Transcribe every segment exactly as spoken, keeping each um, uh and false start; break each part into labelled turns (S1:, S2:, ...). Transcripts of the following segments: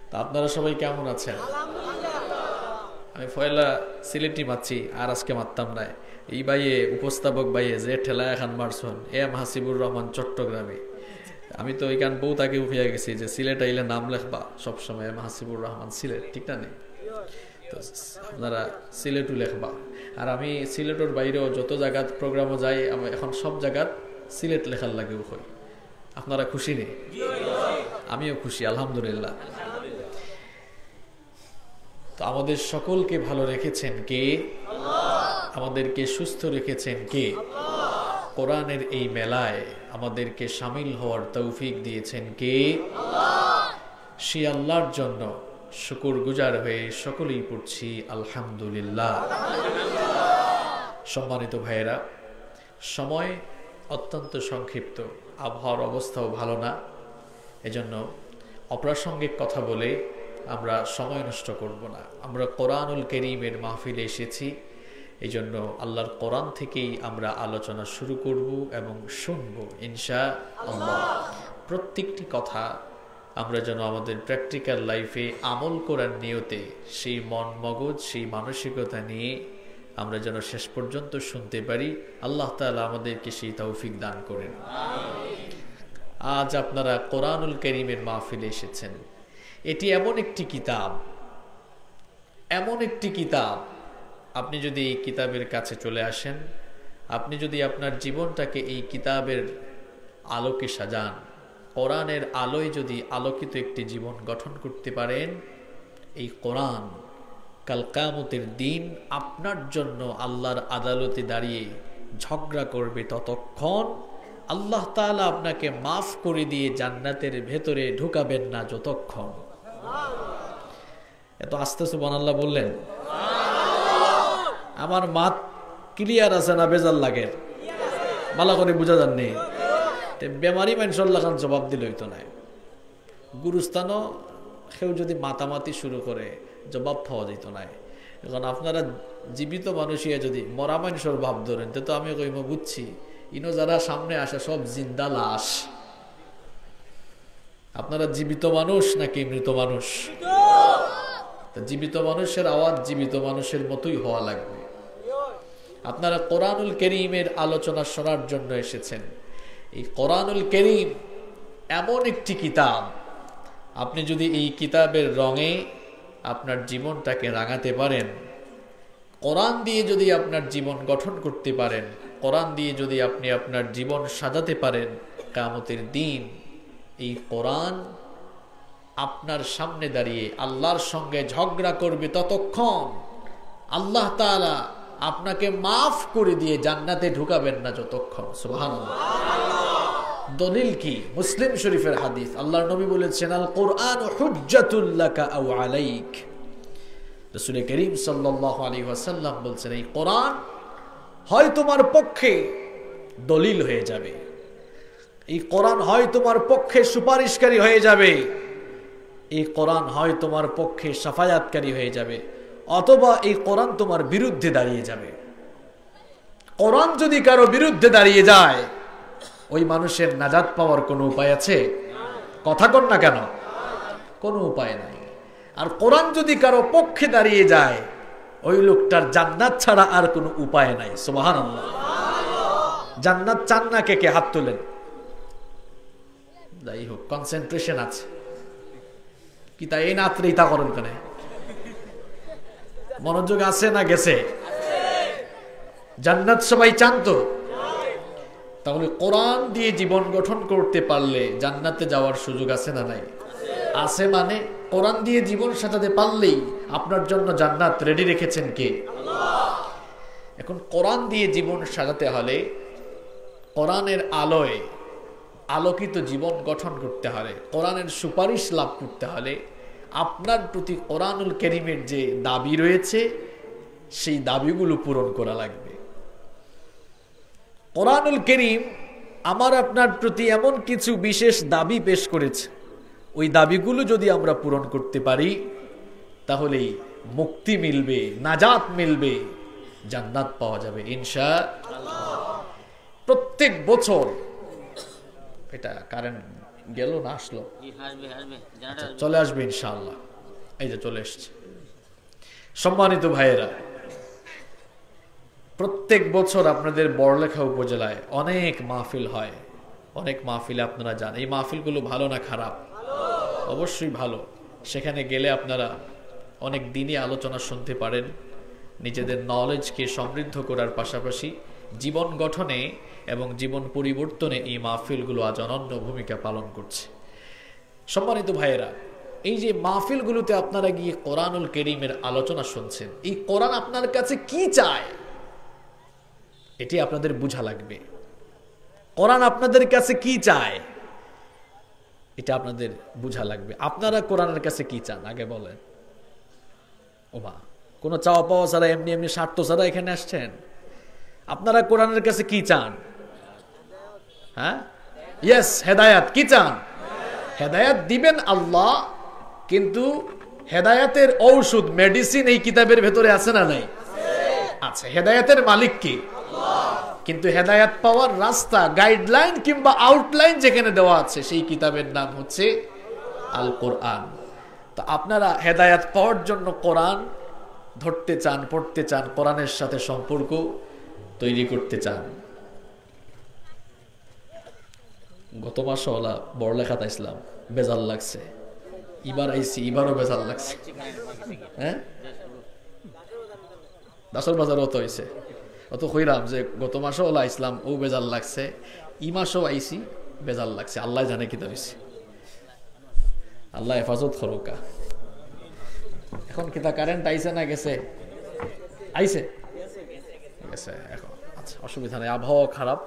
S1: তা আপনারা সবাই কেমন আছেন? আমি পয়লা সিলেটি মারছি, আর আজকে মারতাম না। এই ভাইয়ে উপস্থাপক ভাইয়ে যে ঠেলা এখন মারছন, এম হাসিবুর রহমান চট্টগ্রামে। আমি তো ওইখান বউ তাকে উঠিয়ে গেছি যে সিলেট আইলে নাম লেখবা সবসময় এম হাসিবুর রহমান সিলেট, ঠিক না নেই? তো আপনারা সিলেটও লেখবা। আর আমি সিলেটের বাইরেও যত জায়গাত প্রোগ্রামও যাই, আমি এখন সব জায়গাত সিলেট লেখার লাগেও হই। আপনারা খুশি নেই? আমিও খুশি, আলহামদুলিল্লাহ। তো আমাদের সকলকে ভালো রেখেছেন কে? আমাদেরকে সুস্থ রেখেছেন কে? কোরআনের এই মেলায় আমাদেরকে শামিল হওয়ার তৌফিক দিয়েছেন কে? সেই আল্লাহর জন্য শুকর গুজার হয়ে সকলেই পড়ছি আলহামদুলিল্লাহ। সম্মানিত ভাইয়েরা, সময় অত্যন্ত সংক্ষিপ্ত, আবহাওয়ার অবস্থাও ভালো না, এজন্য অপ্রাসঙ্গিক কথা বলে আমরা সময় নষ্ট করব না। আমরা কোরআনুল কারীমের মাহফিলে এসেছি, এই জন্য আল্লাহর কোরআন থেকেই আমরা আলোচনা শুরু করব এবং শুনব ইনশাআল্লাহ। প্রত্যেকটি কথা আমরা যেন আমাদের প্র্যাকটিক্যাল লাইফে আমল করার নিয়তে সেই মন মগজ সেই মানসিকতা নিয়ে আমরা যেন শেষ পর্যন্ত শুনতে পারি। আল্লাহ তাআলা আমাদেরকে সেই তৌফিক দান করেন। আজ আপনারা কোরআনুল কারীমের মাহফিলে এসেছেন। এটি এমন একটি কিতাব, এমন একটি কিতাব, আপনি যদি এই কিতাবের কাছে চলে আসেন, আপনি যদি আপনার জীবনটাকে এই কিতাবের আলোকে সাজান, কোরআনের আলোয় যদি আলোকিত একটি জীবন গঠন করতে পারেন, এই কোরআন কাল কিয়ামতের দিন আপনার জন্য আল্লাহর আদালতে দাঁড়িয়ে ঝগড়া করবে ততক্ষণ আল্লাহ তাআলা আপনাকে মাফ করে দিয়ে জান্নাতের ভেতরে ঢুকাবেন না যতক্ষণ। এত আস্তে সুবহানাল্লাহ বললেন? আমার মাত ক্লিয়ার আছে না বেজাল লাগে? ভালো করে বুঝা যাননি? বেমারি মানুষল্লাহ খান জবাব দিল হইতো না। গুরুস্থানও কেউ যদি মাতামাতি শুরু করে জবাব পাওয়া যেত না। এখন আপনারা জীবিত মানুষিয়া যদি মরা মানুষের ভাব ধরেন, তো আমি কইম বুঝছি ইনো যারা সামনে আসে সব জিন্দা লাশ। আপনারা জীবিত মানুষ নাকি মৃত মানুষ? জীবিত মানুষের আওয়াজ জীবিত মানুষের মতোই হওয়া লাগবে। আপনারা কোরআনুল কারীমের আলোচনা শোনার জন্য এসেছেন। এই কোরআনুল কারীম এমন একটি কিতাব, আপনি যদি এই কিতাবের রঙে আপনার জীবনটাকে রাঙাতে পারেন, কোরআন দিয়ে যদি আপনার জীবন গঠন করতে পারেন, কোরআন দিয়ে যদি আপনি আপনার জীবন সাজাতে পারেন, কিয়ামতের দিন এই কোরআন আপনার সামনে দাঁড়িয়ে আল্লাহর সঙ্গে ঝগড়া করবে ততক্ষণ আল্লাহ তাআলা আপনাকে মাফ করে দিয়ে জান্নাতে ঢুকাবেন না যতক্ষণ। সুবহানাল্লাহ। দলিল কি? মুসলিম শরীফের হাদিস, আল্লাহর নবী বলেছেন আল কোরআন হুজ্জাতুল লাকা আও আলাইক। রাসূল করিম সাল্লাল্লাহু আলাইহি ওয়াসাল্লাম বলেছেন এই কোরআন হয় তোমার পক্ষে দলিল হয়ে যাবে, এই কোরআন হয় তোমার পক্ষে সুপারিশকারী হয়ে যাবে, এই কোরআন হয় তোমার পক্ষে শাফায়াতকারী হয়ে যাবে, অথবা এই কোরআন তোমার বিরুদ্ধে দাঁড়িয়ে যাবে। কোরআন যদি কারো বিরুদ্ধে দাঁড়িয়ে যায়, ওই মানুষের নাজাত পাওয়ার কোনো উপায় আছে? কথা কন না কেন? কোনো উপায় নাই। আর কোরআন যদি কারো পক্ষে দাঁড়িয়ে যায়, ওই লোকটার জান্নাত ছাড়া আর কোনো উপায় নাই। সুবহানাল্লাহ। জান্নাত চান না কে কে? হাত তোলেন। যাই হোক, কনসেন্ট্রেশন আছে কি তা এই নাত্রে তা করেন কেন? মনোযোগ আছে না গেছে? জান্নাত সবাই চান তো? তাহলে কোরআন দিয়ে জীবন গঠন করতে পারলে জান্নাতে যাওয়ার সুযোগ আছে না নাই? আছে। মানে কোরআন দিয়ে জীবন সাজাতে পারলেই আপনার জন্য জান্নাত রেডি রেখেছেন কে? আল্লাহ। এখন কোরআন দিয়ে জীবন সাজাতে হলে, কোরআনের আলোয় আলোকিত জীবন গঠন করতে হলে, কোরআনের সুপারিশ লাভ করতে হলে আপনার প্রতি কোরআনুল কারীমের যে দাবি রয়েছে সেই দাবিগুলো পূরণ করা লাগবে। কোরআনুল কারীম আমার আপনার প্রতি এমন কিছু বিশেষ দাবি পেশ করেছে, ওই দাবিগুলো যদি আমরা পূরণ করতে পারি তাহলেই মুক্তি মিলবে, নাজাত মিলবে, জান্নাত পাওয়া যাবে ইনশাআল্লাহ। প্রত্যেক বছর, এটা কারেন্ট গেল না আসলো? চলে আসবে ইনশাআল্লাহ। এই যে চলে এসছে। সম্মানিত ভাইয়েরা, প্রত্যেক বছর আপনাদের বড়লেখা উপজেলায় অনেক মাহফিল হয়, অনেক মাহফিলে আপনারা যান। এই মাহফিলগুলো ভালো না খারাপ? অবশ্যই ভালো। সেখানে গেলে আপনারা অনেক দিনই আলোচনা শুনতে পারেন, নিজেদের নলেজকে সমৃদ্ধ করার পাশাপাশি জীবন গঠনে এবং জীবন পরিবর্তনে এই মাহফিলগুলো আজ অনন্য ভূমিকা পালন করছে। সম্মানিত ভাইয়েরা, এই যে মাহফিলগুলোতে আপনারা গিয়ে কোরআনুল কারীমের আলোচনা শুনছেন, এই কোরআন আপনার কাছে কি চায় এটি আপনাদের বুঝা লাগবে। কোরআন আপনাদের কাছে কি চায় এটা আপনাদের বুঝা লাগবে। আপনারা কোরআনের কাছে কি চান আগে বলেন। ও মা, কোনো চাওয়া পাওয়া ছাড়া, এমনি এমনি স্বার্থ ছাড়া এখানে আসছেন? আপনারা কোরআনের কাছে কি চান? হ্যাঁ, ইয়েস, হেদায়াত। কি চান? হেদায়াত দিবেন আল্লাহ, কিন্তু হেদায়াতের ঔষধ, মেডিসিন এই কিতাবের ভেতরে আছে না নাই? আছে। হেদায়াতের মালিক কি? কিন্তু হেদায়াত পাওয়ার রাস্তা, গাইডলাইন কিংবা আউটলাইন যেখানে দেওয়া আছে সেই কিতাবের নাম হচ্ছে আল কোরআন। তো আপনারা হেদায়াত পাওয়ার জন্য কোরআন ধরতে চান, পড়তে চান, কোরআনের সাথে সম্পর্ক তৈরি করতে চান। গত মাসে ওলা বড়লেখাতে ইসলাম বেজাল লাগছে, এবার আইসি এবারও বেজাল লাগছে। হ্যাঁ, দাসর বাজারও তো হয়েছে, অত কইরাম যে গত মাসও ওলা ইসলাম ও বেজাল লাগছে, ই মাসও আইসি বেজাল লাগছে। আল্লাহ জানে কি হয়েছে, আল্লাহ হেফাজত করুকা। এখন কিতা কারেন্ট আইছে না গেছে? আইছে গেছে এখন। আচ্ছা, অসুবিধা নেই, আবহাওয়া খারাপ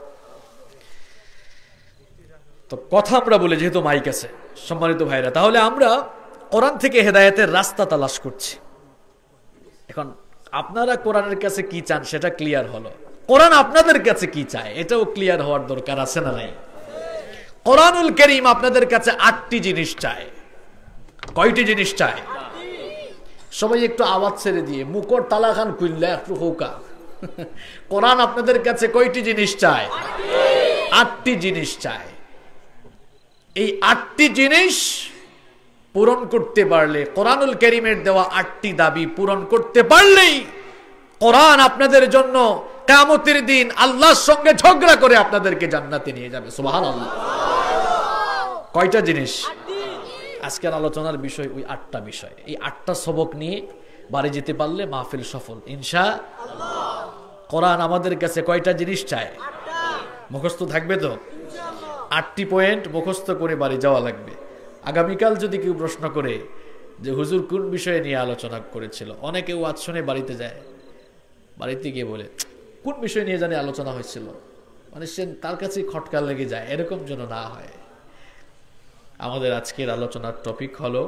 S1: তো কথা আমরা বলে, যেহেতু মাইক আছে। সম্মানিত ভাইরা, তাহলে আমরা কোরআন থেকে হেদায়েতের রাস্তা তালাশ করছি। এখন আপনারা কোরআনের কাছে কি চান সেটা ক্লিয়ার হলো, কোরআন আপনাদের কাছে কি চায় এটাও ক্লিয়ার হওয়ার দরকার আছে না নাই? কোরআনুল কারীম আপনাদের কাছে আটটি জিনিস চায়। কয়টি জিনিস চায়? সবাই একটু আওয়াজ ছেড়ে দিয়ে মুকর তালা খান কুইল্লা একটু হোকা। কোরআন আপনাদের কাছে কয়টি জিনিস চায়? আটটি জিনিস চায়। এই আটটি জিনিস পূরণ করতে পারলে, কোরআনুল কারীমের দেওয়া আটটি দাবি পূরণ করতে পারলেই কোরআন আপনাদের জন্য কিয়ামতের দিন আল্লাহর সঙ্গে ঝগড়া করে আপনাদেরকে জান্নাতে নিয়ে যাবে। সুবহানাল্লাহ। কয়টা জিনিস? আজকের আলোচনার বিষয় ওই আটটা বিষয়। এই আটটা সবক নিয়ে বাড়ি যেতে পারলে মাহফিল সফল ইনশাআল্লাহ। কোরআন আমাদের কাছে কয়টা জিনিস চায়? মুখস্থ থাকবে তো? আটটি পয়েন্ট মুখস্থ করে বাড়ি যাওয়া লাগবে। আগামীকাল যদি কেউ প্রশ্ন করে যে হুজুর কোন বিষয়ে নিয়ে আলোচনা করেছিল, অনেকে ওয়াজ শুনে বাড়িতে যায়, বাড়িতে গিয়ে বলে কোন বিষয় নিয়ে জানি আলোচনা হয়েছিল, মানে সে তার কাছে খটকা লেগে যায়। এরকম যেন না হয়। আমাদের আজকের আলোচনার টপিক হলো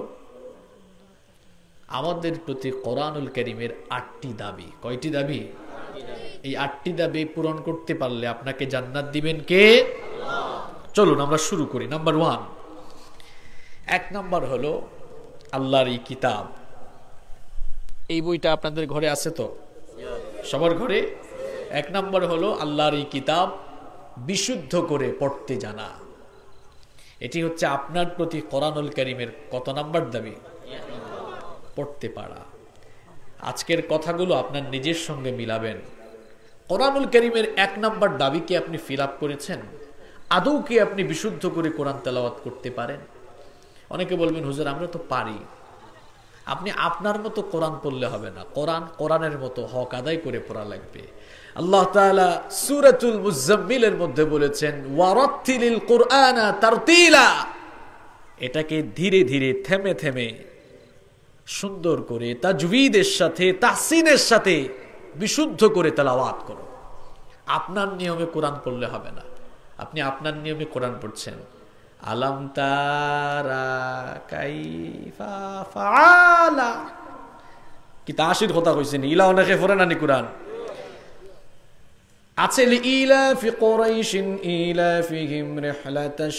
S1: আমাদের প্রতি কোরআনুল কারীমের আটটি দাবি। কয়টি দাবি? এই আটটি দাবি পূরণ করতে পারলে আপনাকে জান্নাত দিবেন কে? চলুন আমরা শুরু করি। নাম্বার ওয়ান, এক নাম্বার হলো আল্লাহর এই কিতাব। এই বইটা আপনাদের ঘরে আছে তো? সবার ঘরে। এক নাম্বার হলো আল্লাহর এই কিতাব বিশুদ্ধ করে পড়তে জানা। এটি হচ্ছে আপনার প্রতি কোরআনুল কারীমের কত নাম্বার দাবি? পড়তে পারা। আজকের কথাগুলো আপনার নিজের সঙ্গে মিলাবেন। কোরআনুল কারীমের এক নাম্বার দাবি কি আপনি ফিল আপ করেছেন? আদৌ কি আপনি বিশুদ্ধ করে কোরআন তেলাওয়াত করতে পারেন? অনেকে বলবেন হুজুর আমরা তো পারি। আপনি আপনার মতো কোরআন পড়লে হবে না, কোরআন কোরআনের মতো হক আদায় করে পড়া লাগবে। আল্লাহ তাআলা সূরাতুল মুজাম্মিলের মধ্যে বলেছেন ওয়ারাত্তিলিল কুরআনা তারতিলা। এটাকে ধীরে ধীরে থেমে থেমে সুন্দর করে তাজউইদের সাথে তাহসিনের সাথে বিশুদ্ধ করে তেলাওয়াত করো। আপনার নিয়মে কোরআন পড়লে হবে না। আপনি আপনার নিয়মে কোরআন পড়ছেন, আলাম তারা কাইফা ফাআলা, কি তাশির কথা কইছেন? ইলা অনেকে পড়ে না নি কোরআন? আছে লিইলাফি কুরাইশিন ইলাফিহিম রিহলাতাশ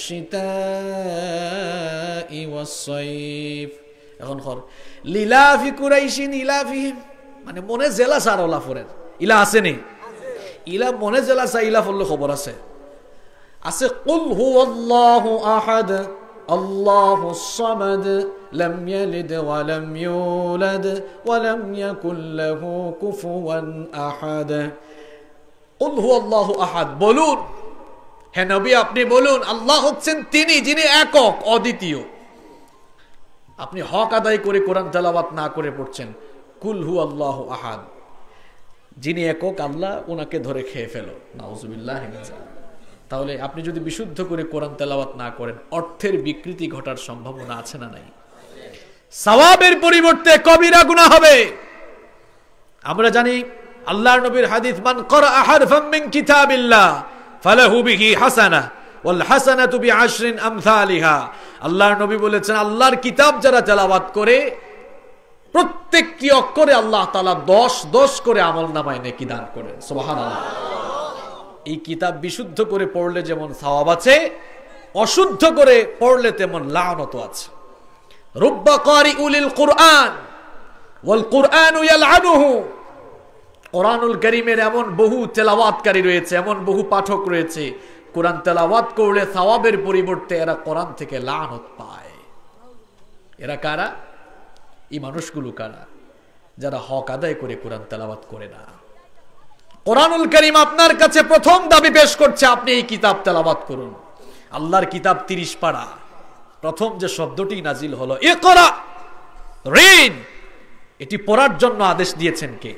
S1: শিতাই ওয়াস সাইফ। এখন কর লিলাফি কুরাইশিন ইলাফিহিম, মানে মনে জেলা সার ওলা পড়েন। ইলা আছে নি? ইলা মনে জেলা সা ইলা পড়লে খবর আছে। আছে কুল হুয়াল্লাহু আহাদ আল্লাহুস সামাদ লাম ইয়ালিদ ওয়া লাম ইউলাদ ওয়া লাম ইয়াকুল লাহু কুফুয়ান আহাদ। কুল হুয়াল্লাহু আহাদ, বলুন হে নবী আপনি বলুন আল্লাহ হচ্ছেন তিনি যিনি একক অদ্বিতীয়। আপনি হক আদায় করে কোরআন তেলাওয়াত না করে পড়ছেন কুল হুয়াল্লাহু আহাদ, যিনি একক আল্লাহ ওনাকে ধরে খেয়ে ফেলো, নাউজুবিল্লাহ। তাহলে আপনি যদি বিশুদ্ধ করে কোরআন তেলাওয়াত না করেন অর্থের বিকৃতি ঘটার সম্ভাবনা আছে না নাই? সওয়াবের পরিবর্তে কবিরা গুনাহ হবে। আমরা জানি আল্লাহর নবীর হাদিস, মান ক্বারা হারফাম মিন কিতাবিল্লাহ ফালাহু বিহি হাসানাহ ওয়াল হাসানাতু বিআশরিন আমসালিহা। আল্লাহর নবী বলেছেন আল্লাহর কিতাব যারা তেলাওয়াত করে প্রত্যেকটি অক্ষরে আল্লাহ তাআলা দশ দশ করে আমলনামায় নেকি দান করেন। সুবহানাল্লাহ। এই কিতাব বিশুদ্ধ করে পড়লে যেমন সওয়াব আছে, অশুদ্ধ করে পড়লে তেমন লানত আছে। রুব্বা কারিউল কুরআন ওয়াল কুরআনু ইয়ালআনুহু। কোরআনুল কারীমের এমন বহু তেলাওয়াতকারী রয়েছে, এমন বহু পাঠক রয়েছে, কোরআন তেলাওয়াত করলে সওয়াবের পরিবর্তে এরা কোরআন থেকে লানত পায়। এরা কারা? এই মানুষগুলো কারা? যারা হক আদায় করে কোরআন তেলাওয়াত করে না। কোরআনুল কারীম আপনার কাছে প্রথম দাবি পেশ করছে আপনি এই কিতাব তেলাওয়াত করুন। আল্লাহর কিতাব তিরিশ পারা, প্রথম যে শব্দটি নাজিল হলো ইকরা, রিড, এটি পড়ার জন্য আদেশ দিয়েছেন কে?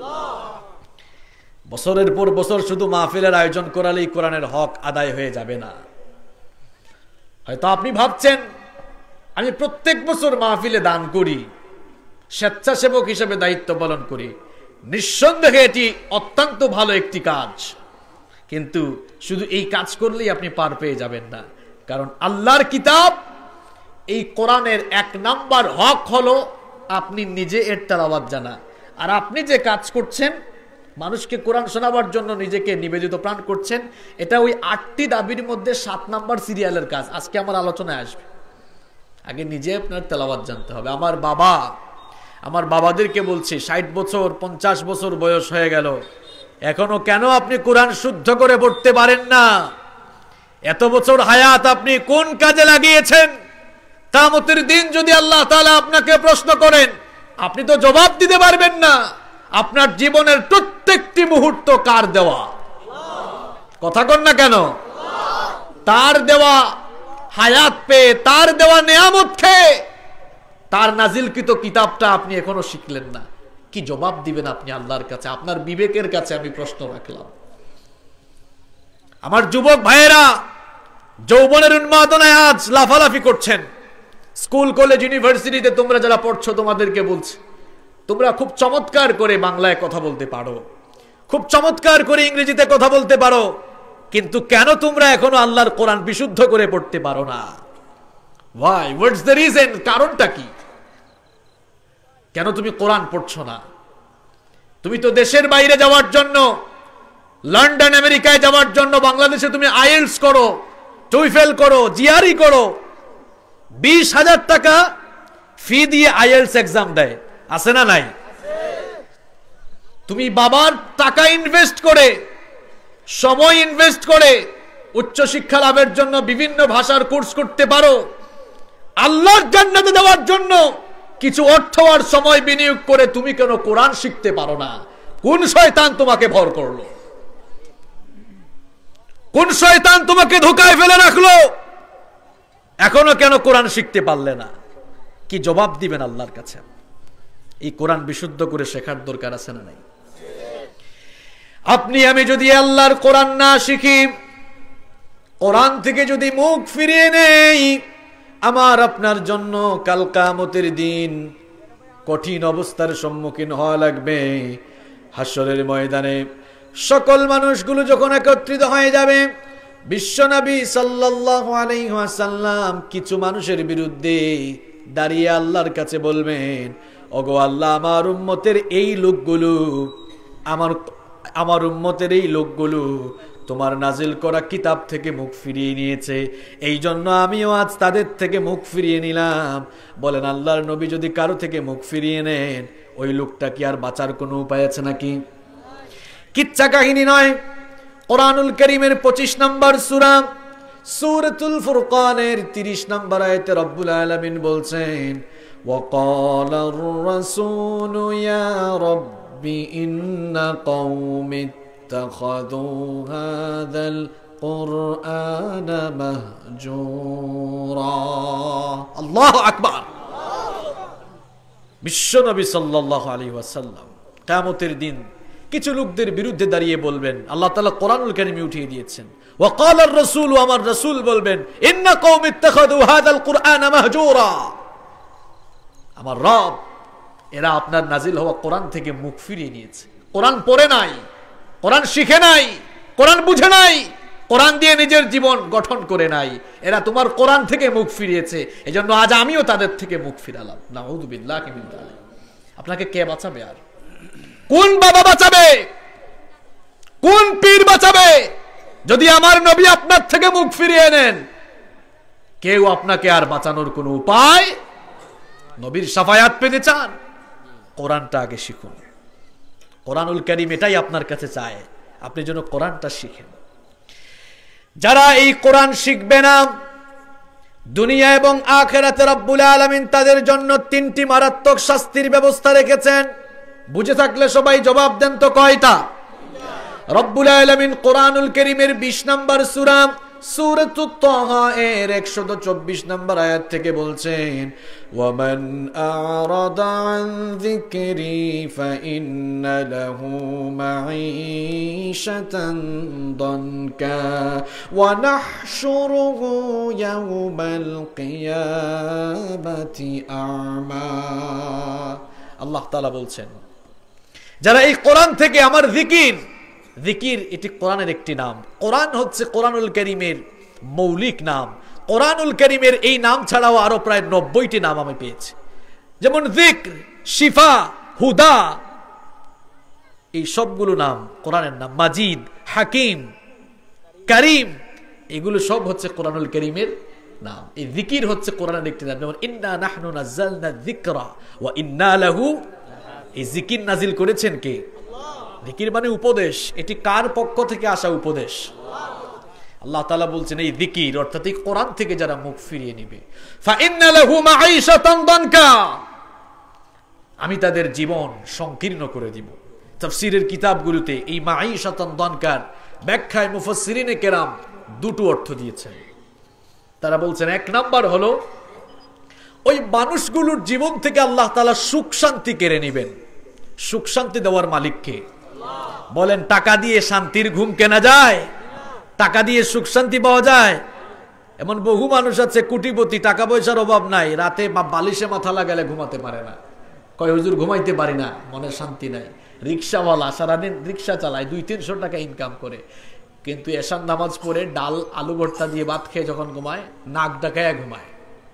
S1: বছরের পর বছর শুধু মাহফিলের আয়োজন করালেই কোরআনের হক আদায় হয়ে যাবে না। হয়তো আপনি ভাবছেন আমি প্রত্যেক বছর মাহফিলে দান করি, স্বেচ্ছাসেবক হিসেবে দায়িত্ব পালন করি। নিঃসন্দেহে এটি অত্যন্ত ভালো একটি কাজ, কিন্তু শুধু এই কাজ করলেই আপনি পার পেয়ে যাবেন না। কারণ আল্লাহর কিতাব, এই কোরআনের এক নাম্বার হক হলো আপনি নিজে এর তেলাওয়াত জানা। আর আপনি যে কাজ করছেন, মানুষকে কোরআন শোনাবার জন্য নিজেকে নিবেদিত প্রাণ করছেন, এটা ওই আটটি দাবির মধ্যে সাত নাম্বার সিরিয়ালের কাজ। আজকে আমার আলোচনায় আসবে। আগে নিজে আপনার তেলাওয়াত জানতে হবে। আমার বাবা, আমার বাবাদেরকে বলছি, ষাট বছর পঞ্চাশ বছর বয়স হয়ে গেল, এখনো কেন আপনি কোরআন শুদ্ধ করে পড়তে পারেন না? এত বছর হায়াত আপনি কোন কাজে লাগিয়েছেন? কিয়ামতের দিন যদি আল্লাহ তাআলা আপনাকে প্রশ্ন করেন, আপনি তো জবাব দিতে পারবেন না। আপনার জীবনের প্রত্যেকটি মুহূর্ত কার দেওয়া? কথা কন না কেন? তার দেওয়া হায়াত পেয়ে, তার দেওয়া নেয়ামত খেয়ে, তার নাজিলকৃত কিতাবটা আপনি এখনো শিখলেন না। কি জবাব দিবেন আপনি আল্লাহর কাছে? আপনার বিবেকের কাছে আমি প্রশ্ন রাখলাম। আমার যুবক ভাইয়েরা যৌবনের উন্মাদনায় আজ লাফালাফি করছেন। স্কুল কলেজ ইউনিভার্সিটিতে তোমরা যারা পড়ছো তোমাদেরকে বলছি, তোমরা খুব চমৎকার করে বাংলায় কথা বলতে পারো, খুব চমৎকার করে ইংরেজিতে কথা বলতে পারো, কিন্তু কেন তোমরা এখনো আল্লাহর কোরআন বিশুদ্ধ করে পড়তে পারো না? Why? What's the reason? কারণটা কি? কেন তুমি কোরআন পড়ছো না? তুমি তো দেশের বাইরে যাওয়ার জন্য, লন্ডন আমেরিকায় যাওয়ার জন্য বাংলাদেশে তুমি আইএলটিএস করো, টুইফেল করো, জিআরই করো, বিশ হাজার টাকা ফি দিয়ে আইএলটিএস এক্সাম দেয়, আছে না নাই? তুমি বাবার টাকা ইনভেস্ট করে, সময় ইনভেস্ট করে উচ্চ শিক্ষা লাভের জন্য বিভিন্ন ভাষার কোর্স করতে পারো। আল্লাহর জান্নাতে যাওয়ার জন্য কিছু অর্থ আর সময় বিনিয়োগ করে তুমি কেন কোরআন শিখতে পারো না? কোন শয়তান তোমাকে ভর করলো? কোন শয়তান তোমাকে ধোকায় ফেলে রাখলো? এখনো কেন কোরআন শিখতে পারলে না? কি জবাব দিবেন আল্লাহর কাছে? এই কোরআন বিশুদ্ধ করে শেখার দরকার আছে না নাই? আপনি আমি যদি আল্লাহর কোরআন না শিখি, কোরআন থেকে যদি মুখ ফিরিয়ে নেই, আমার আপনার জন্য কাল কিয়ামতের দিন কঠিন অবস্থার সম্মুখীন হওয়া লাগবে। হাসরের ময়দানে সকল মানুষগুলো যখন একত্রিত হয়ে যাবে, বিশ্বনবী সাল্লাল্লাহু আলাইহি ওয়াসাল্লাম কিছু মানুষের বিরুদ্ধে দাঁড়িয়ে আল্লাহর কাছে বলবেন, ওগো আল্লাহ, আমার উম্মতের এই লোকগুলো, আমার আমার উম্মতের এই লোকগুলো তোমার নাজিল করা কিতাব থেকে মুখ ফিরিয়ে নিয়েছে, এই জন্য আমিও আজ তাদের থেকে মুখ ফিরিয়ে নিলাম। বলেন আল্লাহর নবী যদি কারো থেকে মুখ ফিরিয়ে নেন, ওই লোকটা কি আর বাঁচার কোনো উপায় আছে নাকি? কিচ্ছা কাহিনী নয়। কোরআনুল কারীমের পঁচিশ নম্বর সূরা সূরাতুল ফুরকানের তিরিশ নম্বর আয়াতে রব্বুল আলামিন বলছেন ওয়াকালার রাসূলু ইয়া রাব্বি ইন্না কওমি ইত্তাখাযু হাযাল কুরআনা মাহজুরা। আল্লাহু আকবার। বিশ্বনবী সাল্লাল্লাহু আলাইহি ওয়াসাল্লাম কিয়ামতের দিন কিছু লোকদের বিরুদ্ধে দাঁড়িয়ে বলবেন, আল্লাহ তাআলা কোরআনুল কারীমে উঠিয়ে দিয়েছেন ওয়াকালার রাসূল, আমার রাসূল বলবেন ইন্না কওমি ইত্তাখাযু হাযাল কুরআনা মাহজুরা, আমার রব এরা আপনার নাজিল হওয়া কোরআন থেকে মুখ ফিরিয়ে নিয়েছে, কোরআন পড়ে নাই, কোরআন শিখে নাই, কোরআন বুঝে নাই, কোরআন দিয়ে নিজের জীবন গঠন করে নাই, এরা তোমার কোরআন থেকে মুখ ফিরিয়েছে, এজন্য আজ আমিও তাদের থেকে মুখ ফিরালাম। নাউযু বিল্লাহি মিন যালিক। আপনাকে কে বাঁচাবে? আর কোন বাবা বাঁচাবে? কোন পীর বাঁচাবে? যদি আমার নবী আপনার থেকে মুখ ফিরিয়ে নেন, কেউ আপনাকে আর বাঁচানোর কোনো উপায়। নবীর শাফায়াত পেতে চান, কোরআনটা আগে শিখুন। কোরআনুল কারীম এটাই আপনার কাছে চায়, আপনি যেন কোরআনটা শিখেন। যারা এই কোরআন শিখবে না, দুনিয়া এবং আখিরাতে রব্বুল আলামিন তাদের জন্য তিনটি মারাত্মক শাস্তির ব্যবস্থা রেখেছেন। বুঝে থাকলে সবাই জবাব দেন তো কয়টা? রব্বুল আলামিন কোরআনুল কারীমের বিশ নম্বর সূরা সূরাতুত তাহা এর একশো চব্বিশ নম্বর আয়াত থেকে বলছেন ওয়ামান আ'রাদা আন যিকরি ফাইন্না লাহু মাঈশাতান দানকা ওয়া নাহশুরুহু ইয়াওমাল কিয়ামাতি আ'মা। আল্লাহ তাআলা বলছেন যারা এই কোরআন থেকে আমার জিকির, জিকির এটি কোরআনের একটি নাম, কোরআন হচ্ছে কোরআনুল কারীমের মৌলিক নাম। কোরআনুল কারীমের এই নাম ছাড়াও আরো প্রায় নব্বইটি নাম আমি পেয়েছি, যেমন যিকর, শিফা, হুদা, এই সবগুলো নাম কোরআনের নাম। মাজিদ, হাকিম, কারীম, এগুলো সব হচ্ছে কোরআনুল কারীমের নাম। এই জিকির হচ্ছে কোরআনের একটি নাম, যেমন ইন্না নাহনু নাযালনা যিকরা ওয়া ইন্না লাহু। এই জিকির নাজিল করেছেন কে? জিকির মানে উপদেশ, এটি কার পক্ষ থেকে আসা উপদেশ? আল্লাহ তাআলা বলছেন এই জিকির অর্থাৎ এই কোরআন থেকে যারা মুখ ফিরিয়ে নেবে ফাইন্না লাহু মাঈশাতান দানকা, আমি তাদের জীবন সংকীর্ণ করে দিব। তাফসীরের কিতাবগুলোতে এই মাঈশাতান দানকার ব্যাখ্যায় মুফাসসিরিনে কেরাম দুটো অর্থ দিয়েছেন। তারা বলছেন এক নাম্বার হলো ওই মানুষগুলোর জীবন থেকে আল্লাহ তাআলা সুখ শান্তি কেড়ে নেবেন। সুখ শান্তি দেওয়ার মালিক কে? বলেন টাকা দিয়ে শান্তির ঘুম কেনা যায়? টাকা দিয়ে সুখ শান্তি পাওয়া যায়? এমন বহু মানুষ আছে কোটিপতি, টাকা পয়সার অভাব নাই, রাতে বালিশে মাথা লাগালে ঘুমাতে পারে না, কয় হুজুর ঘুমাইতে পারি না, মনে শান্তি নাই। রিক্সাওয়ালা সারাদিন রিক্সা চালায়, দুই তিনশো টাকা ইনকাম করে, কিন্তু এশার নামাজ পড়ে ডাল আলু ভর্তা দিয়ে ভাত খেয়ে যখন ঘুমায় নাক ডাকায়া ঘুমায়।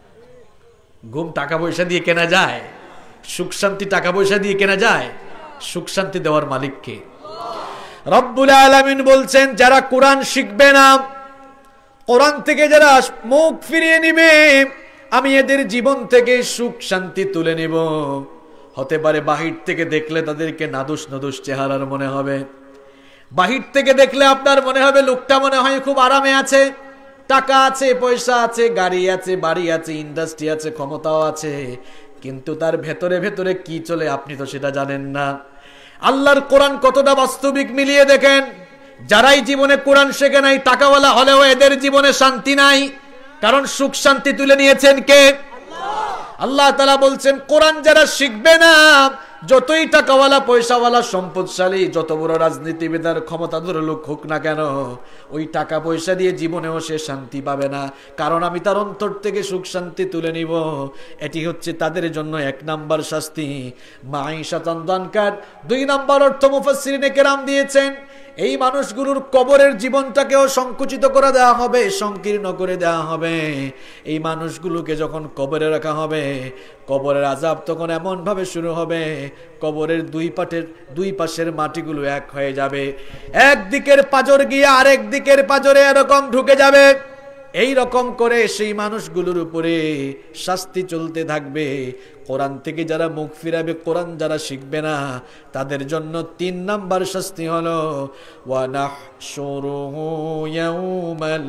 S1: ঘুম টাকা পয়সা দিয়ে কেনা যায়? সুখ শান্তি টাকা পয়সা দিয়ে কেনা যায়? সুখ শান্তি দেওয়ার মালিক কে? রব্বুল আলামিন বলছেন যারা কোরআন শিখবে না, কোরআন থেকে যারা মুখ ফিরিয়ে নিবে, আমি এদের জীবন থেকে সুখ শান্তি তুলে নিব। হতে পারে বাহির থেকে দেখলে তাদেরকে নাদুস নাদুস চেহারার মনে হবে, বাহির থেকে দেখলে আপনার মনে হবে লোকটা মনে হয় খুব আরামে আছে, টাকা আছে, পয়সা আছে, গাড়ি আছে, বাড়ি আছে, ইন্ডাস্ট্রি আছে, ক্ষমতাও আছে, কিন্তু তার ভেতরে ভেতরে কি চলে আপনি তো সেটা জানেন না। আল্লাহর কোরআন কতটা বাস্তবিক মিলিয়ে দেখেন। যারাই জীবনে কোরআন শেখে নাই, টাকাওয়ালা হলেও এদের জীবনে শান্তি নাই, কারণ সুখ শান্তি তুলে নিয়েছেন কে? আল্লাহ তাআলা বলছেন কোরআন যারা শিখবে না, যতই টাকাওয়ালা, পয়সাওয়ালা, সম্পদশালী, যত বড় রাজনীতিবিদ আর ক্ষমতাধর লোক হোক না কেন, ওই টাকা পয়সা দিয়ে জীবনেও সে শান্তি পাবে না, কারণ আমি তার অন্তর থেকে সুখ শান্তি তুলে নিব। এটি হচ্ছে তাদের জন্য এক নাম্বার শাস্তি, মাঈশাতান দানকার। দুই নাম্বার অর্থ মুফাসসিরিনে কেরাম দিয়েছেন, এই মানুষগুলোর কবরের জীবনটাকেও সংকুচিত করে দেওয়া হবে, সংকীর্ণ করে দেওয়া হবে। এই মানুষগুলোকে যখন কবরে রাখা হবে, কবরের আযাব তখন এমন ভাবে শুরু হবে, কবরের দুই পাটের দুই পাশের মাটিগুলো এক হয়ে যাবে, একদিকের পাঁজর গিয়ে আরেক দিকের পাঁজরে এরকম ঢুকে যাবে। এই রকম করে সেই মানুষগুলোর উপরে শাস্তি চলতে থাকবে। কোরআন থেকে যারা মুখ ফিরাবে, কোরআন যারা শিখবে না, তাদের জন্য তিন নাম্বার শাস্তি হলো ওয়া নাহশুরুহু ইয়াউমাল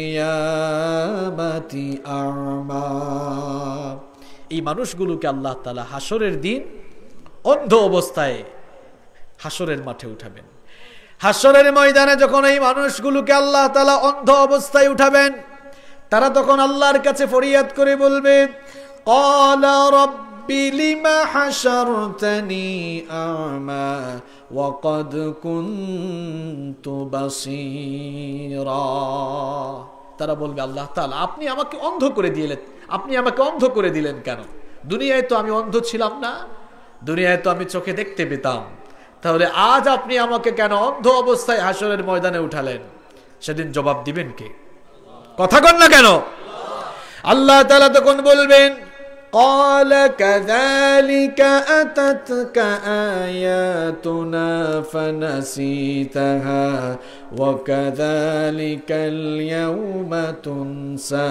S1: কিয়ামাতি আ'মা। এই মানুষগুলোকে আল্লাহ তাআলা হাসরের দিন অন্ধ অবস্থায় হাসরের মাঠে উঠাবেন। হাসরের ময়দানে যখন এই মানুষগুলোকে আল্লাহ তাআলা অন্ধ অবস্থায় উঠাবেন, তারা তখন আল্লাহর কাছে ফরিয়াদ করে বলবে, ক্বালা রাব্বি লিমা হাশারতানি আ'মা ওয়া ক্বাদ কুনতু বাসীরা। তারা বলবে, আল্লাহ তাআলা আপনি আমাকে অন্ধ করে দিলেন, আপনি আমাকে অন্ধ করে দিলেন কেন? দুনিয়ায় তো আমি অন্ধ ছিলাম না, দুনিয়ায় তো আমি চোখে দেখতে পেতাম, তাহলে আজ আপনি আমাকে কেন অন্ধ অবস্থায় হাসরের ময়দানে উঠালেন? সেদিন জবাব দিবেন কে? কথা কন না কেন? আল্লাহ তাআলা তখন বলবেন, ক্বালা কাযালিকা আতাতকা আয়াতুনা ফানাসিতাহা ওয়া কাযালিকাল ইয়াউমা তুনসা।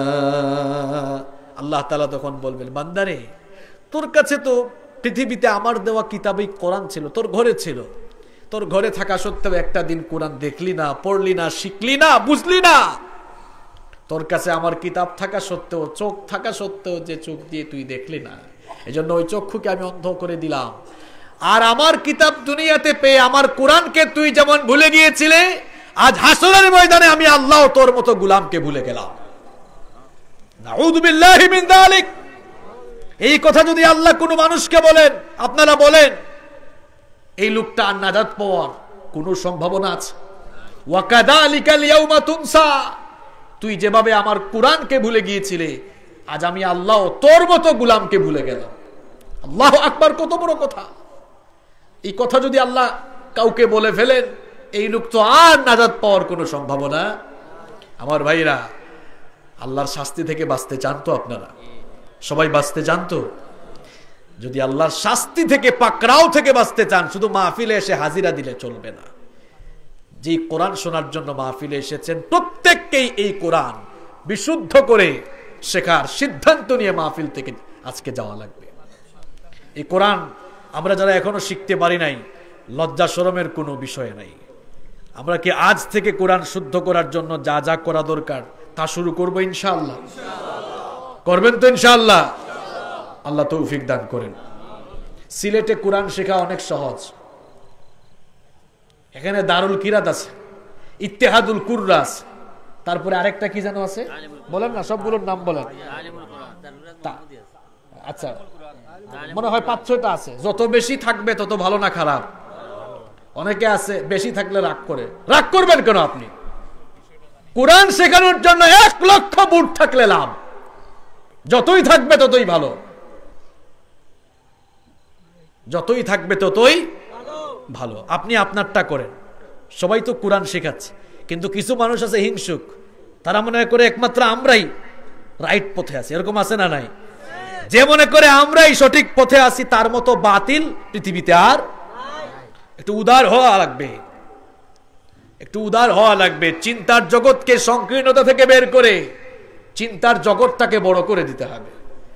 S1: আল্লাহ তাআলা তখন বলবেন, বান্দারে, তোর কাছে তো পৃথিবীতে আমার দেওয়া কিতাবই কোরআন ছিল, তোর ঘরে ছিল, তোর ঘরে থাকা সত্ত্বেও একটা দিন কোরআন দেখলি না, পড়লি না, শিখলি না, বুঝলি না। তোর কাছে আমার কিতাব থাকা সত্ত্বেও, চোখ থাকা সত্ত্বেও যে চোখ দিয়ে তুই দেখলি না, এজন্য ওই চক্ষুকে আমি অন্ধ করে দিলাম। আর আমার কিতাব দুনিয়াতে পেয়ে আমার কোরআনকে তুই যেমন ভুলে গিয়েছিলে, আজ হাসরের ময়দানে আমি আল্লাহ তোর মতো গোলামকে ভুলে গেলাম। নাউযু বিল্লাহি মিন যালিক। এই কথা যদি আল্লাহ কোনো মানুষকে বলেন, আপনারা বলেন, এই লোকটা আর নাজাত পাওয়ার কোনো সম্ভাবনা আছে? ওয়া কাযালিকাল ইয়াউমা তুনসা। তুই যেভাবে আমার কোরআনকে ভুলে গিয়েছিলে, আজ আমি আল্লাহ তোর মতো গোলামকে ভুলে গেলাম। আল্লাহু আকবার, কত বড় কথা! এই কথা যদি আল্লাহ কাউকে বলে ফেলেন, এই লোক তো আর নাজাত পাওয়ার কোনো সম্ভাবনা। আমার ভাইরা, আল্লাহর শাস্তি থেকে বাঁচতে চান তো আপনারা? সবাই বাঁচতে চান তো? যদি আল্লাহর শাস্তি থেকে, পাকড়াও থেকে বাঁচতে চান, শুধু মাহফিলে এসে হাজিরা দিলে চলবে না। যে কোরআন শোনার জন্য মাহফিলে এসেছেন, প্রত্যেককেই এই কোরআন বিশুদ্ধ করে শেখার সিদ্ধান্ত নিয়ে মাহফিল থেকে আজকে যাওয়া লাগবে। এই কোরআন আমরা যারা এখনো শিখতে পারি নাই, লজ্জা শরমের কোনো বিষয় নাই। আমরা কি আজ থেকে কোরআন শুদ্ধ করার জন্য যা যা করা দরকার তা শুরু করবো ইনশাআল্লাহ? করবেন তো ইনশাআল্লাহ? আল্লাহ তৌফিক দান করেন। সিলেটে কোরআন শেখা অনেক সহজ। এখানে দারুল কিরাত আছে, ইত্তেহাদুল কুররা আছে, তারপরে আরেকটা কি যেন আছে, বলেন না, সবগুলোর নাম বলেন। আচ্ছা, মনে হয় পাঁচ ছয়টা আছে। যত বেশি থাকবে তত ভালো না খারাপ? অনেকে আছে বেশি থাকলে রাগ করে। রাগ করবেন কেন? আপনি কোরআন শেখানোর জন্য এক লক্ষ বুট থাকলে লাভ, যতই থাকবে ততই ভালো, যতই থাকবে ততই ভালো। আপনি আপনারটা করেন। সবাই তো কোরআন শেখাচ্ছে, কিন্তু কিছু মানুষ আছে হিংসুক, তারা মনে করে একমাত্র আমরাই রাইট পথে আছি। এরকম আছে না নাই? যে মনে করে আমরাই সঠিক পথে আছি, তার মতো বাতিল পৃথিবীতে আর। একটু উদার হওয়া লাগবে, একটু উদার হওয়া লাগবে। চিন্তার জগৎকে সংকীর্ণতা থেকে বের করে চিন্তার জগৎটাকে বড় করে দিতে হবে।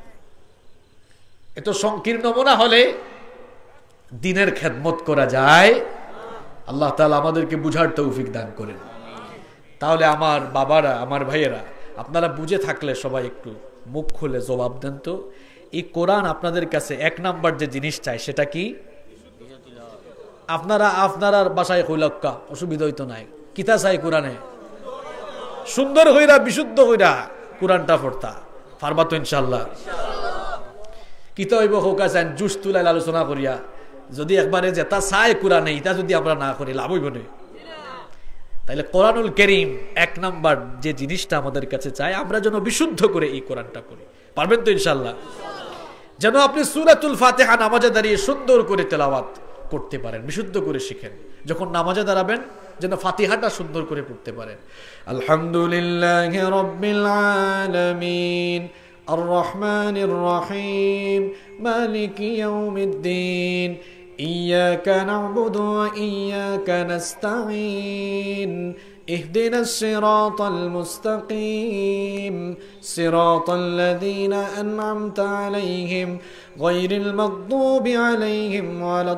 S1: এত সংকীর্ণ মনে হলে দিনের খেদমত করা যায়। আল্লাহ তাআলা আমাদেরকে বুঝার তৌফিক দান করেন। তাহলে আমার বাবারা, আমার ভাইয়েরা, আপনারা বুঝে থাকলে সবাই একটু মুখ খুলে জবাব দেন তো, এই কোরআন আপনাদের কাছে এক নাম্বার যে জিনিস চাই সেটা কি? আপনারা আপনারা বাসায় হইলক্কা অসুবিধা হইতো নাই, কিতা চাই কোরআনে? সুন্দর হইরা, বিশুদ্ধ হইরা কোরআনটা পড়তা পারবা তো ইনশাআল্লাহ? কিতা হইব হোকা চান জুস তুলাইল আলোচনা করিয়া, যদি একবারে যেটা চাই কোরআনে এটা যদি আমরা না করি লাভ হইব না। তাইলে কোরআনুল কারীম এক নাম্বার যে জিনিসটা আমাদের কাছে চাই, আমরা যেন বিশুদ্ধ করে এই কোরআনটা করি। পারবেন তো ইনশাআল্লাহ? যেন আপনি সূরাতুল ফাতিহা নামাজে দাঁড়িয়ে সুন্দর করে তেলাওয়াত করতে পারেন, বিশুদ্ধ করে শিখেন। যখন নামাজে দাঁড়াবেন যেন ফাতিহাটা সুন্দর করে পড়তে পারেন। আলহামদুলিল্লাহি রাব্বিল আলামিন আর রহমানির রহিম মালিকি ইয়াউমিদ্দিন ইয়্যাকা না'বুদু ওয়া ইয়্যাকা নাস্তাঈন
S2: اهدنا الصراط المستقيم صراط الذين أنعمت عليهم غير المغضوب عليهم ولا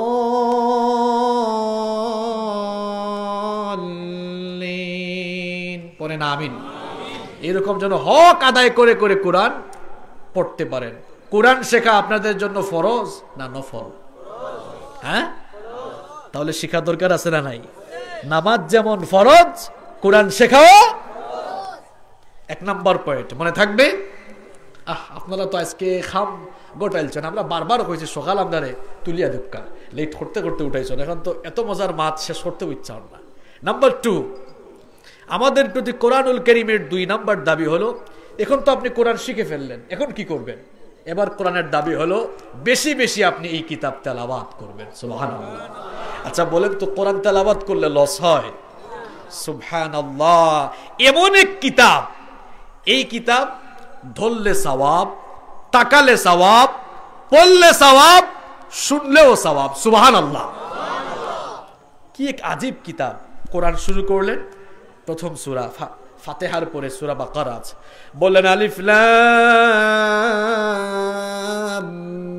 S2: الضالين
S1: পড়েন আমিন। এরকম যেন হক আদায় করে করে কোরআন পড়তে পারেন। কোরআন শেখা আপনাদের জন্য ফরজ না নফল? হ্যাঁ, তাহলে শেখা দরকার আছে না নাই? নামাজ যেমন ফরজ, কোরআন শেখাও এক নাম্বার পয়েন্ট। মনে থাকবে? আহ আপনারা তো আজকে খাম গোটাইলছেন, আমরা বারবার কইছি সকাল আপনারে তুলিয়া দুক্কা লেট করতে করতে উঠাইছেন, এখন তো এত মজার মাছ শেষ করতে ইচ্ছা হল না। নাম্বার টু, আমাদের প্রতি কোরআনুল কারীমের দুই নাম্বার দাবি হলো, এখন তো আপনি কোরআন শিখে ফেললেন, এখন কি করবেন? এবার কোরআনের দাবি হলো বেশি বেশি আপনি এই কিতাব তেলাওয়াত করবেন। সুবহানাল্লাহ। আচ্ছা বলেন তো, কোরআন তেলাওয়াত করলে লস হয়? সুবহানাল্লাহ। এমন এক কিতাব, এই কিতাব ধরলে সওয়াব, তাকালে সওয়াব, পড়লে সওয়াব, শুনলেও সওয়াব। সুবহানাল্লাহ। কি এক আজীব কিতাব। কোরআন শুরু করলেন, প্রথম সূরা ফাতিহার পরে সূরা বাকারা আছে, বললেন আলিফ লাম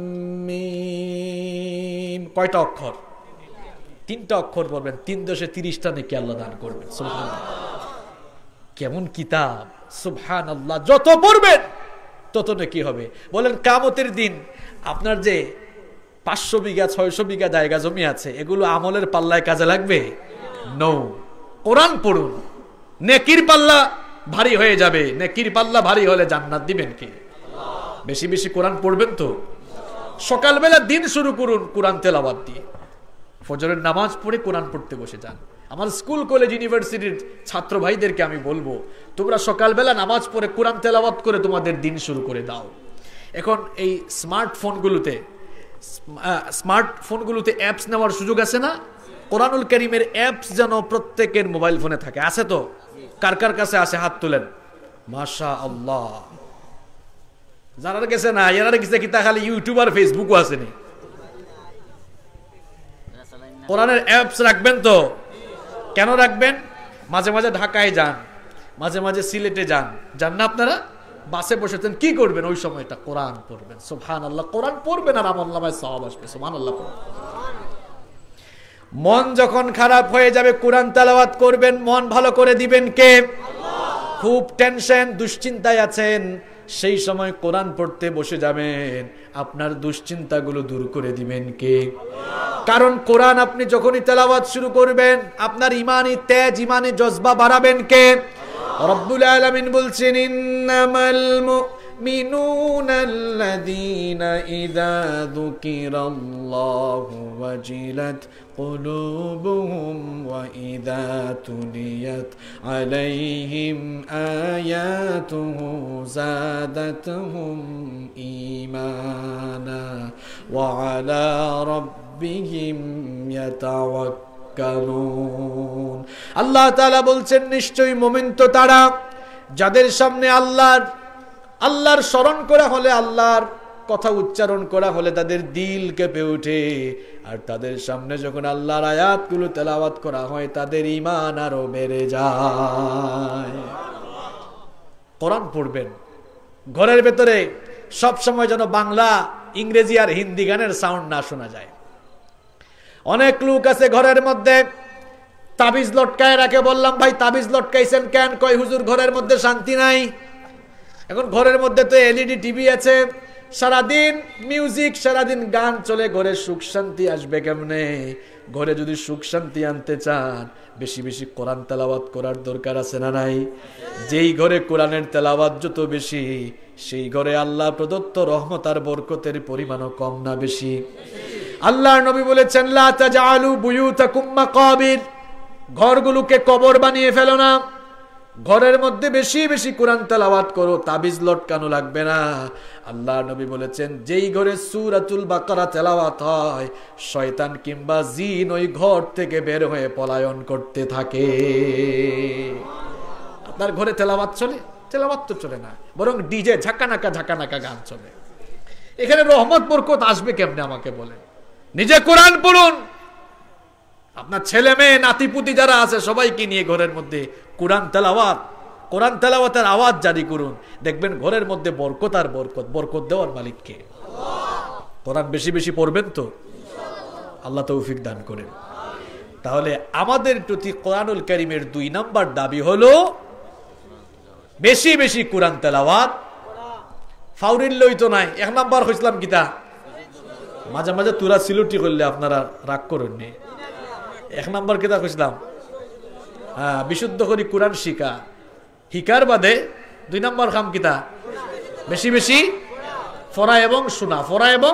S1: মিম। কয়টা অক্ষর? তিনটা অক্ষর পড়বেন, তিন দশে তিরিশটা নেকি আল্লাহ দান করবেন। সুবহানাল্লাহ। কেমন কিতাব! সুবহানাল্লাহ। যত পড়বেন তত নেকি হবে। বলেন কিয়ামতের দিন আপনার যে পাঁচশো বিঘা ছয়শো বিঘা জায়গা জমি আছে, এগুলো আমলের পাল্লায় কাজে লাগবে? নো। কোরআন পড়ুন, নেকির পাল্লা ভারী হয়ে যাবে। নেকির পাল্লা ভারী হলে জান্নাত দিবেন কে? বেশি বেশি কোরআন পড়বেন তো। সকালবেলা দিন শুরু করুন কোরআন তেলাওয়াত দিয়ে। ফজরের নামাজ পড়ে কোরআন পড়তে বসে যান। আমার স্কুল কলেজ ইউনিভার্সিটির ছাত্র ভাইদেরকে আমি বলবো, তোমরা সকালবেলা নামাজ পড়ে কোরআন তেলাওয়াত করে তোমাদের দিন শুরু করে দাও। এখন এই স্মার্টফোনগুলোতে স্মার্টফোনগুলোতে অ্যাপস নেওয়ার সুযোগ আছে না? কোরআনুল কারীমের অ্যাপস যেন প্রত্যেকের মোবাইল ফোনে থাকে। আছে তো? কার কার কাছে আছে হাত তুলেন। মাশাআল্লাহ। যারা গেছে না, এরা গেছে কি তা খালি ইউটিউব আর ফেসবুকও আসেনি। কোরআনের অ্যাপস রাখবেন তো? কেন রাখবেন? মাঝে মাঝে ঢাকায় যান, মাঝে মাঝে সিলেটে যান, যান না আপনারা? বাসে বসেছেন, কি করবেন ওই সময়টা? কোরআন পড়বেন। সুবহানাল্লাহ। কোরআন পড়বেন আর আমলনামায় সওয়াব আসবে। সুবহানাল্লাহ। মন যখন খারাপ হয়ে যাবে কোরআন তেলাওয়াত করবেন, মন ভালো করে দিবেন কে? আল্লাহ। খুব টেনশন দুশ্চিন্তায় আছেন, সেই সময় কোরআন পড়তে বসে যাবেন, আপনার দুশ্চিন্তাগুলো দূর করে দিবেন কে? আল্লাহ। কারণ কোরআন আপনি যখনই তেলাওয়াত শুরু করবেন, আপনার ইমানি তেজ, ইমানি জজবা বাড়াবেন কে? আল্লাহ। রব্বুল আলামিন বলছেন, ইন্নামাল المؤمنون الذين إذا ذكر الله وجلت قلوبهم وإذا تليت عليهم آياته زادتهم إيمانا وعلى ربهم يتوكلون। আল্লাহ তাআলা বলছেন, নিশ্চয়ই মুমিন তো তারা যাদের সামনে আল্লাহর আল্লাহর স্মরণ করা হলে, আল্লাহর কথা উচ্চারণ করা হলে তাদের দিল কেঁপে ওঠে, আর তাদের সামনে যখন আল্লাহর আয়াতগুলো তেলাওয়াত করা হয় তাদের ঈমান আরো বেড়ে যায়। কোরআন পড়বেন, ঘরের ভেতরে সব সময় যেন বাংলা, ইংরেজি আর হিন্দি গানের সাউন্ড না শোনা যায়। অনেক লোক আছে ঘরের মধ্যে তাবিজ লটকায় রাখে। বললাম, ভাই তাবিজ লটকাইছেন কেন? কয় হুজুর ঘরের মধ্যে শান্তি নাই। এখন ঘরের মধ্যে তো এলইডি টিভি আছে, সারাদিন মিউজিক, সারাদিন গান চলে, ঘরে সুখ শান্তি আসবে কেমনে? ঘরে যদি সুখ শান্তি আনতে চান, বেশি বেশি কোরআন তেলাওয়াত করার দরকার আছে না নাই? যেই ঘরে কোরআনের তেলাওয়াত যত বেশি, সেই ঘরে আল্লাহ প্রদত্ত রহমত আর বরকতের পরিমাণও কম না বেশি? আল্লাহর নবী বলেছেন, লা তাজআলু বুয়ুতাকুম মাকাবির, ঘরগুলোকে কবর বানিয়ে ফেলো না। ঘরের মধ্যে বেশি বেশি কোরআন তেলাওয়াত করো, তাবিজ লটকানো লাগবে না। আল্লাহর নবী বলেছেন, যেই ঘরে সূরাতুল বাকারা তেলাওয়াত হয়, শয়তান কিংবা জিন ওই ঘর থেকে বের হয়ে পলায়ন করতে থাকে। আপনার ঘরে তেলাওয়াত চলে? তেলাওয়াত তো চলে না, বরং ডিজে ঝাঁকানাকা ঝাঁকানাকা গান চলে। এখানে রহমত বরকত আসবে কেমনে আমাকে বলেন? নিজে কোরআন পড়ুন, আপনার ছেলে মেয়ে নাতিপুতি যারা আছে সবাইকে নিয়ে ঘরের মধ্যে কোরআন তেলাওয়াত, কোরআন তেলাওয়াতের আওয়াজ জারি করুন, দেখবেন ঘরের মধ্যে বরকত আর বরকত। বরকত দেওয়ার মালিক কে? কোরআন বেশি বেশি পড়বেন তো আল্লাহ তৌফিক দান করেন। তাহলে আমাদের প্রতি কোরআনুল কারীমের দুই নাম্বার দাবি হলো বেশি বেশি কোরআন তেলাওয়াত। ফাউরিল লই তো নাই, এক নাম্বার হইছিলাম কিতা, মাঝে মাঝে তুরা সিলুটি করলে আপনারা রাগ করেন নি। এক নাম্বার কিতা কইছিলাম, হ্যাঁ বিশুদ্ধ করে কোরআন শিখা, হিকার বাদে দুই নাম্বার কাম কিতা, বেশি বেশি ফরা এবং শোনা, ফরা এবং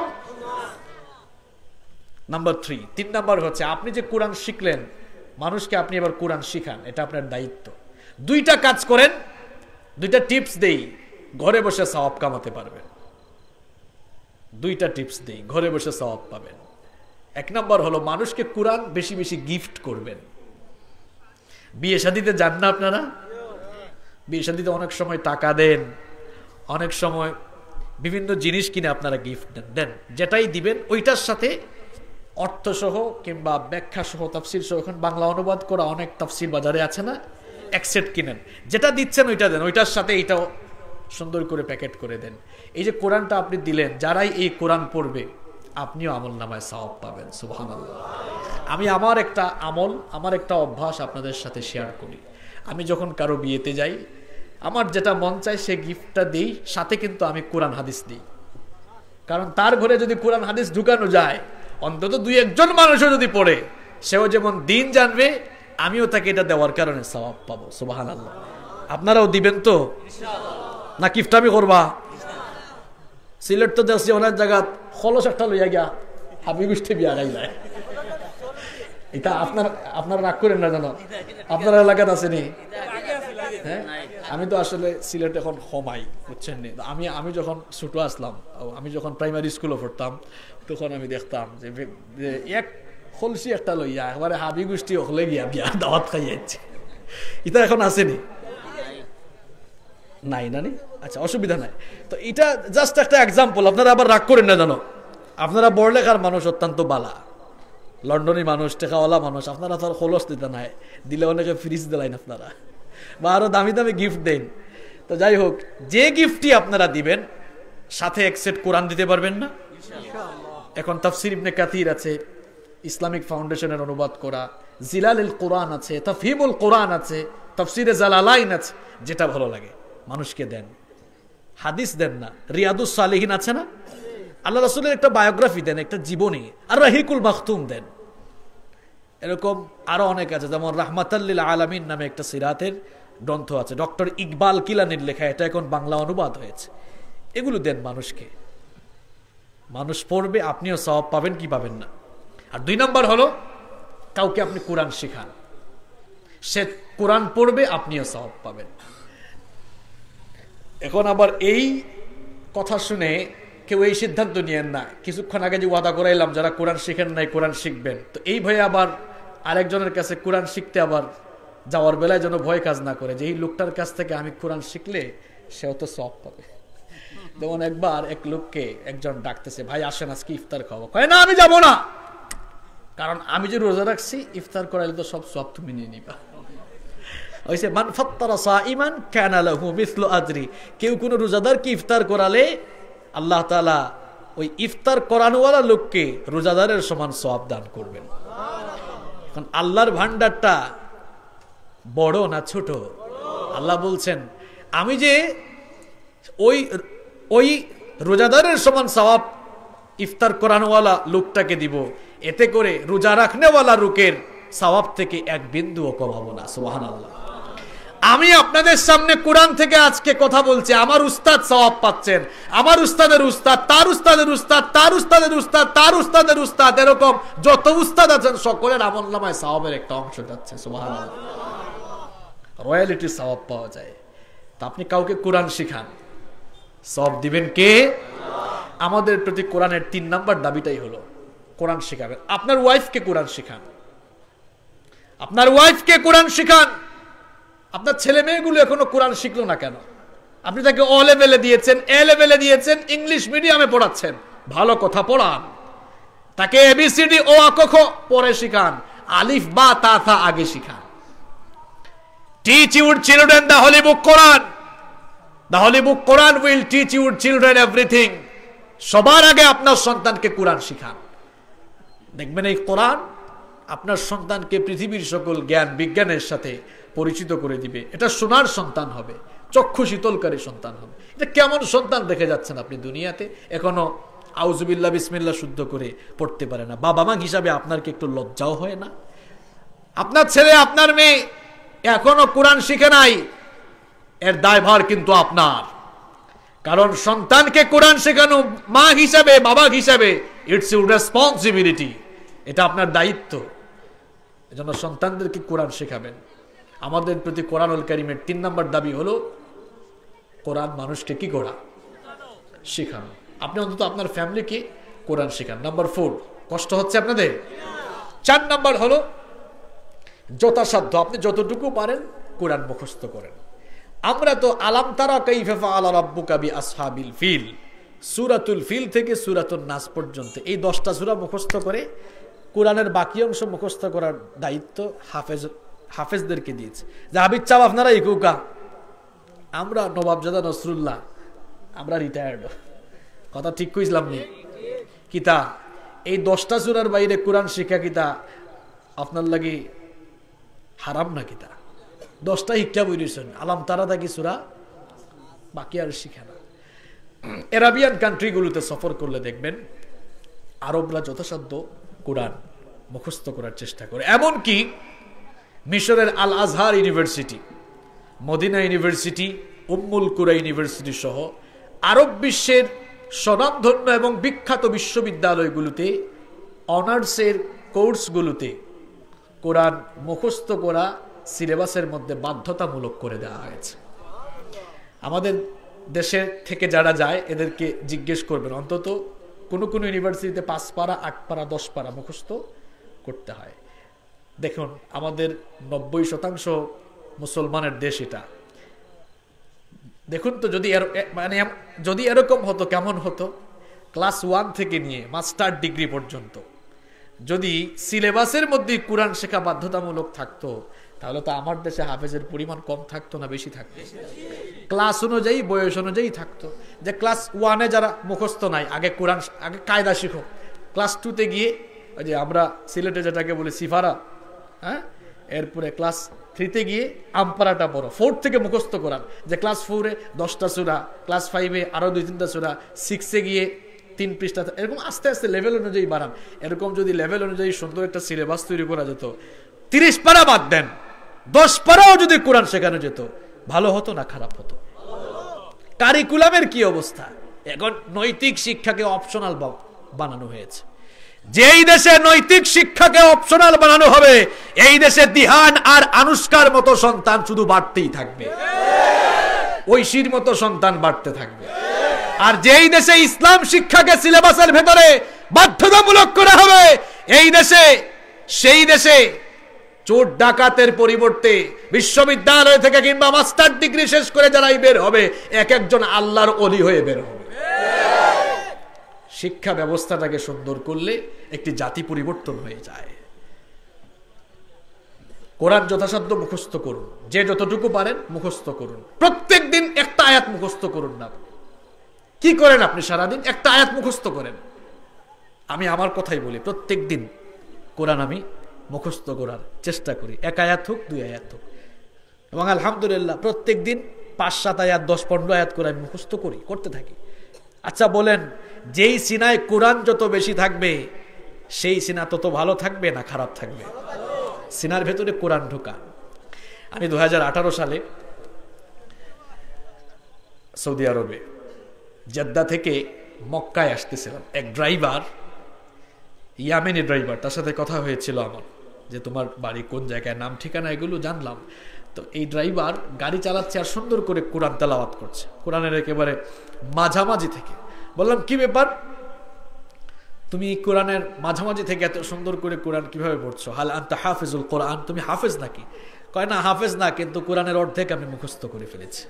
S1: নাম্বার থ্রি। তিন নাম্বার হচ্ছে আপনি যে কোরআন শিখলেন, মানুষকে আপনি এবার কোরআন শিখান, এটা আপনার দায়িত্ব। দুইটা কাজ করেন, দুইটা টিপস দেই, ঘরে বসে সওয়াব কামাতে পারবেন। দুইটা টিপস দেই, ঘরে বসে সওয়াব পাবেন। এক নাম্বার হলো মানুষকে কোরআন বেশি বেশি গিফট করবেন। বিয়ে শাদিতে যান না আপনারা? বিয়ে শাদিতে অনেক সময় টাকা দেন, অনেক সময় বিভিন্ন জিনিস কিনে আপনারা গিফট দেন দেন যেটাই দিবেন ওইটার সাথে অর্থ সহ কিংবা ব্যাখ্যা সহ, তাফসির সহ, এখন বাংলা অনুবাদ করা অনেক তাফসির বাজারে আছে না, এক সেট কিনেন, যেটা দিচ্ছেন ওইটা দেন, ওইটার সাথে এইটাও সুন্দর করে প্যাকেট করে দেন। এই যে কোরআনটা আপনি দিলেন, যারাই এই কোরআন পড়বে আপনিও আমল নামায় সওয়াব পাবেন। সুবহানাল্লাহ। আমি আমার একটা আমল, আমার একটা অভ্যাস আপনাদের সাথে শেয়ার করি। আমি যখন কারো বিয়েতে যাই, আমার যেটা মন চায় সে গিফটটা দিই, সাথে কিন্তু আমি কোরআন হাদিস দিই। কারণ তার ঘরে যদি কোরআন হাদিস ঢুকানো যায়, অন্তত দুই একজন মানুষও যদি পড়ে, সেও যেমন দিন জানবে, আমিও তাকে এটা দেওয়ার কারণে সওয়াব পাবো। সুবহানাল্লাহ। আপনারাও দিবেন তো না কিফটামি করবা? সিলেট তো দেখছি অনেক জায়গা খলস একটা লইয়া গিয়া হাবি গুষ্টি বিয়া গাই যায়। এটা আপনার আপনারা রাগ করেন না জানো, আপনার এলাকাত আসেনি? হ্যাঁ, আমি তো আসলে সিলেট এখন কমাই, বুঝছেন নি। আমি আমি যখন ছোট আসলাম, আমি যখন প্রাইমারি স্কুলে পড়তাম, তখন আমি দেখতাম যে এক খলসি একটা লইয়া একবারে হাবি গোষ্ঠী হলে গিয়া বিয়া দাওয়াত খাই যাচ্ছে। এটা এখন আসেনি? নাই না নি? আচ্ছা, অসুবিধা নাই। তো এটা জাস্ট একটা এক্সাম্পল, আপনারা আবার রাগ করেন না জানো। আপনারা বড়লেখার মানুষ, অত্যন্ত বালা, লন্ডনী মানুষ, টেকাওয়ালা মানুষ, আপনারা তো আর খোলস দিতে নাই, দিলে অনেকে ফ্রিজ দিলেন আপনারা, বা আরো দামি দামি গিফট দেন। তো যাই হোক, যে গিফটটি আপনারা দিবেন সাথে এক সেট কোরআন দিতে পারবেন না? এখন তাফসির ইবনে কাতির আছে, ইসলামিক ফাউন্ডেশনের অনুবাদ করা, জিলালুল কোরআন আছে, তাফহিমুল কোরআন আছে, তাফসিরে জালালাইন আছে, যেটা ভালো লাগে মানুষকে দেন। হাদিস দেন না, রিয়াদুস সালিহিন আছে না, আল্লাহ রাসূলের একটা বায়োগ্রাফি দেন, একটা জীবনী, আর রাহিকুল মাখতুম দেন। এরকম আরো অনেক আছে, যেমন রাহমাতাল লিল আলামিন নামে একটা সিরাতের গ্রন্থ আছে, ডক্টর ইকবাল কিলানির লেখা, এটা এখন বাংলা অনুবাদ হয়েছে। এগুলো দেন মানুষকে, মানুষ পড়বে, আপনিও সওয়াব পাবেন, কি পাবেন না। আর দুই নাম্বার হলো কাউকে আপনি কোরআন শেখান, সে কোরআন পড়বে, আপনিও সওয়াব পাবেন। এখন আবার এই কথা শুনে কেউ এই সিদ্ধান্ত নিয়েন না, কিছুক্ষণ আগে যে ওয়াদা করাইলাম যারা কোরআন শিখেন নাই কোরআন শিখবেন, তো এই ভয়ে আবার আরেকজনের কাছে কোরআন শিখতে আবার যাওয়ার বেলায় যেন ভয় কাজ না করে যে এই লোকটার কাছ থেকে আমি কোরআন শিখলে সেও তো সওয়াব পাবে। যেমন একবার এক লোককে একজন ডাকতেছে, ভাই আসেন আজকে ইফতার খাওয়া। কয় না, আমি যাব না, কারণ আমি যে রোজা রাখছি, ইফতার করাইলে তো সব সওয়াব তুমি নিয়ে নিবা। হইছে মান ফাত্তারা সাইমান কানা লাহু মিসলু আজরি, কেউ কোন রোজাদারকে ইফতার করালে আল্লাহ তাআলা ওই ইফতার করানোওয়ালা লোককে রোজাদারের সমান সওয়াব দান করবেন। এখন আল্লাহর ভান্ডারটা বড় না ছোট? আল্লাহ বলছেন আমি যে ওই ওই রোজাদারের সমান সওয়াব ইফতার করানোওয়ালা লোকটাকে দিব, এতে করে রোজা রাখনেওয়ালা লোকের সওয়াব থেকে এক বিন্দুও কমাবো না। সুবহানাল্লাহ। আমি আপনাদের সামনে কোরআন থেকে আজকে কথা বলছি, আমার উস্তাদ সওয়াব পাচ্ছেন, আমার উস্তাদের উস্তাদ, তার উস্তাদের উস্তাদ, তার উস্তাদের উস্তাদ, তার উস্তাদের উস্তাদ, এরকম যত উস্তাদ আছেন সকলের আমলনামায় সওয়াবের একটা অংশ যাচ্ছে। সুবহানাল্লাহ। রয়্যালিটি সওয়াব পাওয়া যায়। তা আপনি কাউকে কোরআন শিখান, সওয়াব দিবেন কে? আমাদের প্রতি কোরআনের তিন নাম্বার দাবিটাই হলো কোরআন শিখাবেন। আপনার ওয়াইফকে কোরআন শিখান, আপনার ওয়াইফকে কোরআন শিখান। আপনার ছেলে মেয়েগুলো এখনো কোরআন শিখলো না কেন? আপনি তাকে ও লেভেলে দিয়েছেন, এ লেভেলে দিয়েছেন, ইংলিশ মিডিয়ামে পড়াচ্ছেন, ভালো কথা পড়ান, তাকে এবিসিডি ও আ ক খ পড়ে শিখান। আলিফ বা তা থা আগে শিখান। Teach your children the Holy Book Quran. The Holy Book Quran will teach your children everything. সবার আগে আপনার সন্তানকে কোরআন শিখান। দেখবেন এই কোরআন আপনার সন্তানকে পৃথিবীর সকল জ্ঞান বিজ্ঞানের সাথে পরিচিত করে দিবে। এটা সোনার সন্তান হবে, চক্ষু শীতলকারী সন্তান হবে। এটা কেমন সন্তান দেখে যাচ্ছেন আপনি দুনিয়াতে, এখনো আউযুবিল্লাহ বিসমিল্লাহ শুদ্ধ করে পড়তে পারে না। বাবা মা হিসাবে আপনার কি একটু লজ্জাও হয় না? আপনার ছেলে আপনার মেয়ে এখনো কোরআন শিখে নাই, এর দায়ভার কিন্তু আপনার। কারণ সন্তানকে কোরআন শেখানো মা হিসাবে বাবা হিসাবে ইটস ইউর রেসপন্সিবিলিটি, এটা আপনার দায়িত্ব। এজন্য সন্তানদেরকে কোরআন শেখাবেন। আমাদের প্রতি কোরআনুল কারীমের তিন নম্বর দাবি হলো কোরআন মানুষকে কি করা, শেখানো। আপনি অন্তত আপনার ফ্যামিলিকে কোরআন শেখান। নাম্বার ফোর, কষ্ট হচ্ছে আপনাদের? চার নাম্বার হলো যথাসাধ্য আপনি যতটুকু পারেন কোরআন মুখস্থ করেন। আমরা তো আলাম তারা কাইফা ফাআলা রাব্বুকা বিআসহাবিল ফিল, সূরাতুল ফিল থেকে সূরাতুন নাস পর্যন্ত এই দশটা সূরা মুখস্থ করে কোরআনের বাকি অংশ মুখস্থ করার দায়িত্ব হাফেজ হাফেজদেরকে দিয়েছে। যে হাবিজ চাপ আপনারা ইকুকা, আমরা নবাবজাদা নসরুল্লাহ আমরা রিটায়ার্ড, কথা ঠিক কইছিলাম নি? কিতা এই দশটা সূরার বাইরে কোরআন শিক্ষা কিতা আপনার লাগি হারাম না? কিতা দশটা শিক্ষা বইছেন, আলাম তারা থাকি সূরা বাকি আর শিখে না। আরাবিয়ান কান্ট্রিগুলোতে সফর করলে দেখবেন আরবরা যথাসাধ্য কোরআন মুখস্থ করার চেষ্টা করে। এমনকি মিশরের Al Azhar university, Medina university, Ummul Qura university সহ আরব বিশ্বের স্বনামধন্য এবং বিখ্যাত বিশ্ববিদ্যালয়গুলোতে অনার্সের কোর্সগুলোতে কোরআন মুখস্থ করা সিলেবাসের মধ্যে বাধ্যতামূলক করে দেওয়া হয়েছে। আমাদের দেশের থেকে যারা যায় এদেরকে জিজ্ঞেস করবেন, অন্তত কোনো কোনো ইউনিভার্সিটিতে পাঁচ পারা আট পারা দশ পারা মুখস্থ করতে হয়। দেখুন আমাদের নব্বই শতাংশ মুসলমানের দেশ এটা। দেখুন তো যদি মানে যদি এরকম হতো কেমন হতো, ক্লাস ওয়ান থেকে নিয়ে মাস্টার ডিগ্রি পর্যন্ত যদি সিলেবাসের মধ্যে কোরআন শেখা বাধ্যতামূলক থাকতো, তাহলে তো আমার দেশে হাফেজের পরিমাণ কম থাকতো না বেশি থাকতো? ক্লাস অনুযায়ী বয়স অনুযায়ী থাকতো। যে ক্লাস ওয়ানে যারা মুখস্থ নাই আগে কোরআন আগে কায়দা শিখো, ক্লাস টুতে গিয়ে ওই যে আমরা সিলেটে যেটাকে বলি সিফারা, হ্যাঁ, এরপরে ক্লাস থ্রিতে গিয়ে আমপারাটা পড়ো, ফোর্থ থেকে মুখস্থ করান। যে ক্লাস ফোরে দশটা সূরা, ক্লাস ফাইভে আরো দুই তিনটা সূরা, সিক্সে গিয়ে তিন পৃষ্ঠা, এরকম আস্তে আস্তে লেভেল অনুযায়ী বাড়ান। এরকম যদি লেভেল অনুযায়ী সুন্দর একটা সিলেবাস তৈরি করা যেত, তিরিশ পারা বাদ দেন, দশ পারাও যদি কোরআন শেখানো যেত, ভালো হতো না খারাপ হতো? কারিকুলামের কি অবস্থা? এখন নৈতিক শিক্ষাকে অপশনাল বানানো হয়েছে। যেই দেশে নৈতিক শিক্ষাকে অপশনাল বানানো হবে, এই দেশে দিহান আর আনুষ্কার মতো সন্তান শুধু বাড়তেই থাকবে, ঐশীর মতো সন্তান বাড়তে থাকবে। আর যেই দেশে ইসলাম শিক্ষাকে সিলেবাসের ভেতরে বাধ্যতামূলক করা হবে, এই দেশে সেই দেশে চোর ডাকাতের পরিবর্তে বিশ্ববিদ্যালয় থেকে কিংবা মাস্টার ডিগ্রি শেষ করে যারাই বের হবে, এক একজন আল্লাহর ওলি হয়ে বের হবে। শিক্ষা ব্যবস্থাটাকে সুন্দর করলে একটি জাতি পরিবর্তন হয়ে যায়। কোরআন যথাসাধ্য মুখস্থ করুন, যে যতটুকু পারেন মুখস্থ করুন। প্রত্যেক দিন একটা আয়াত মুখস্থ করুন না। কি করেন আপনি সারাদিন? একটা আয়াত মুখস্থ করেন। আমি আমার কথাই বলি, প্রত্যেক দিন কোরআন আমি মুখস্থ করার চেষ্টা করি, এক আয়াত হোক দুই আয়াত হোক। এবং আলহামদুলিল্লাহ প্রত্যেক দিন পাঁচ সাত আয়াত দশ পনেরো আয়াত করে আমি মুখস্থ করি, করতে থাকি। আচ্ছা বলেন, যেই সিনায় কোরআন যত বেশি থাকবে সেই সিনা তত ভালো থাকবে না খারাপ থাকবে? সিনার ভেতরে কোরআন ঢোকা। আমি দু হাজার আঠারো সালে সৌদি আরবে জেদ্দা থেকে মক্কায় আসতেছিলাম। এক ড্রাইভার, ইয়ামেনি ড্রাইভার, তার সাথে কথা হয়েছিল আমার, যে তোমার বাড়ি কোন জায়গায়, নাম ঠিকানা এগুলো জানলাম। তো এই ড্রাইভার গাড়ি চালাচ্ছে আর সুন্দর করে কোরআন তেলাওয়াত করছে, কোরআনের একেবারে মাঝামাঝি থেকে। বললাম কি ব্যাপার, তুমি কোরআনের মাঝামাঝি থেকে এত সুন্দর করে কোরআন কিভাবে পড়ছো? হাল আনতা হাফিজুল কোরআন, তুমি হাফেজ নাকি? কয় না হাফেজ না, কিন্তু কোরআনের অর্ধেক আমি মুখস্থ করে ফেলেছি।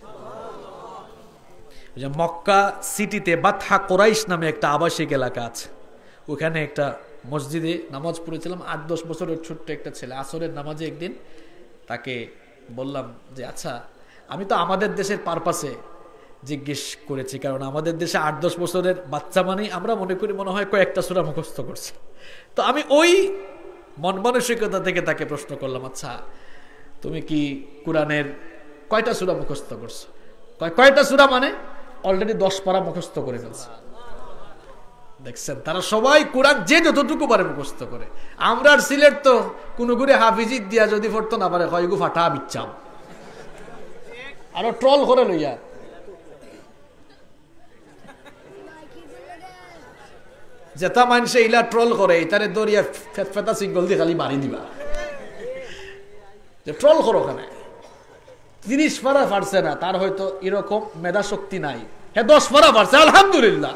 S1: মক্কা সিটিতে বাতহা কোরাইশ নামে একটা আবাসিক এলাকা আছে, ওখানে একটা মসজিদে নামাজ পড়েছিলাম, আট দশ বছরের ছোট্ট একটা ছেলে। আসরের নামাজে একদিন তাকে বললাম যে আচ্ছা, আমি তো আমাদের দেশের পারপাসে জিজ্ঞেস করেছি, কারণ আমাদের দেশে আট দশ বছরের বাচ্চা মানেই আমরা মনে করি মনে হয় কয়েকটা সূরা মুখস্থ করছে। তো আমি ওই মন মানসিকতা থেকে তাকে প্রশ্ন করলাম, আচ্ছা তুমি কি কোরআনের কয়টা সূরা মুখস্থ করছো? কয়টা সূরা মানে অলরেডি দশ পারা মুখস্থ করে ফেলছে। দেখছেন, তারা সবাই কোরআন যে যতটুকু পারে মুখস্থ করে। আমরা সিলেট তো কোন করে হাফিজি দিয়া যদি পড়তো না পারে কয়গু ফাটা বিচ্ছাম, আরো ট্রল করে লইয়া। যেটা মানুষে ইলা ট্রল করে তারে দরিয়া ফেতা সিঙ্গল দিয়ে খালি বাড়ি দিবা, যে ট্রল করো ওখানে। তিরিশ পারা পারছে না, তার হয়তো এরকম মেধা শক্তি নাই। হ্যাঁ, দশ পারা পারছে, আলহামদুলিল্লাহ।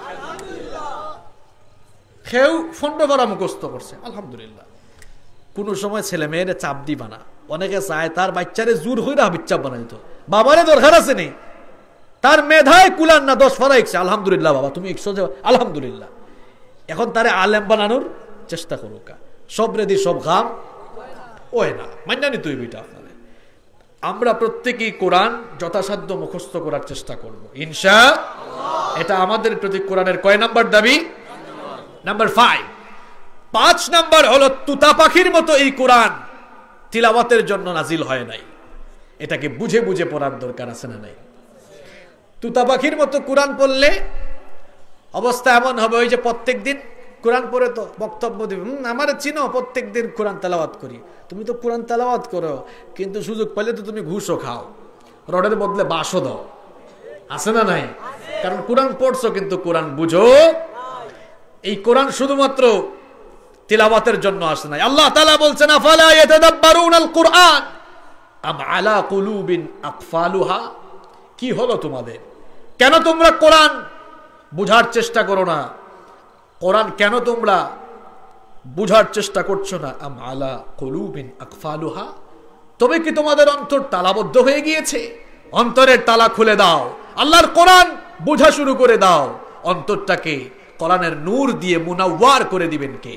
S1: কেউ পনেরো পারা মুখস্থ করছে, আলহামদুলিল্লাহ। কোন সময় ছেলে মেয়েরে চাপ দিবা না। অনেকে চায় তার বাচ্চারে জোর হইরা হাবিচ্চাপ বানাই দিত, বাবারে দরকার আছে নেই, তার মেধায় কুলান না, দশ পারা ইকছে, আলহামদুলিল্লাহ বাবা তুমি একশো, আলহামদুলিল্লাহ। এখন তারে আলেম বানানোর চেষ্টা করুক। সব রেদি সব ঘাম ওই না, মান্যানি তুই বিটা। আপনাদের আমরা প্রত্যেকেই কোরআন যথাসাধ্য মুখস্থ করার চেষ্টা করব ইনশাআল্লাহ। এটা আমাদের প্রতি কোরআনের কয় নাম্বার দাবি? Number five. পাঁচ নাম্বার হলো তুতা পাখির মতো এই কোরআন তিলাওয়াতের জন্য নাজিল হয় নাই। এটাকে বুঝে বুঝে পড়ার দরকার আছে না নাই? তুতা পাখির মতো কোরআন পড়লে অবস্থা এমন হবে ওই যে প্রত্যেক দিন কোরআন পড়ে তো বক্তব্য দিবে, আমার চিনো প্রত্যেক দিন কোরআন তেলাওয়াত করি। তুমি তো কোরআন তেলাওয়াত করো, কিন্তু সুযোগ পেলে তো তুমি ঘুষও খাও, রডের বদলে বাঁশও দাও, আছে না নাই? কারণ কোরআন পড়ছো কিন্তু কোরআন বুঝো। এই কোরআন শুধুমাত্র তিলাওয়াতের জন্য আসে নাই। আল্লাহ তাআলা বলছেন, আফালা ইয়াতাদাব্বারুনাল কুরআন আম আলা কুলুবিন আকফালুহা। কি হলো তোমাদের? কেন তোমরা কোরআন বুঝার চেষ্টা করো না? কোরআন কেন তোমরা বুঝার চেষ্টা করছো না? আম আলা কুলুবিন আকফালুহা। তবে কি তোমাদের অন্তর তালাবদ্ধ হয়ে গিয়েছে? অন্তরের তালা খুলে দাও, আল্লাহর কোরআন বুঝা শুরু করে দাও। অন্তরটাকে কোরআনের নূর দিয়ে মুনাওয়ার করে দিবেন কে?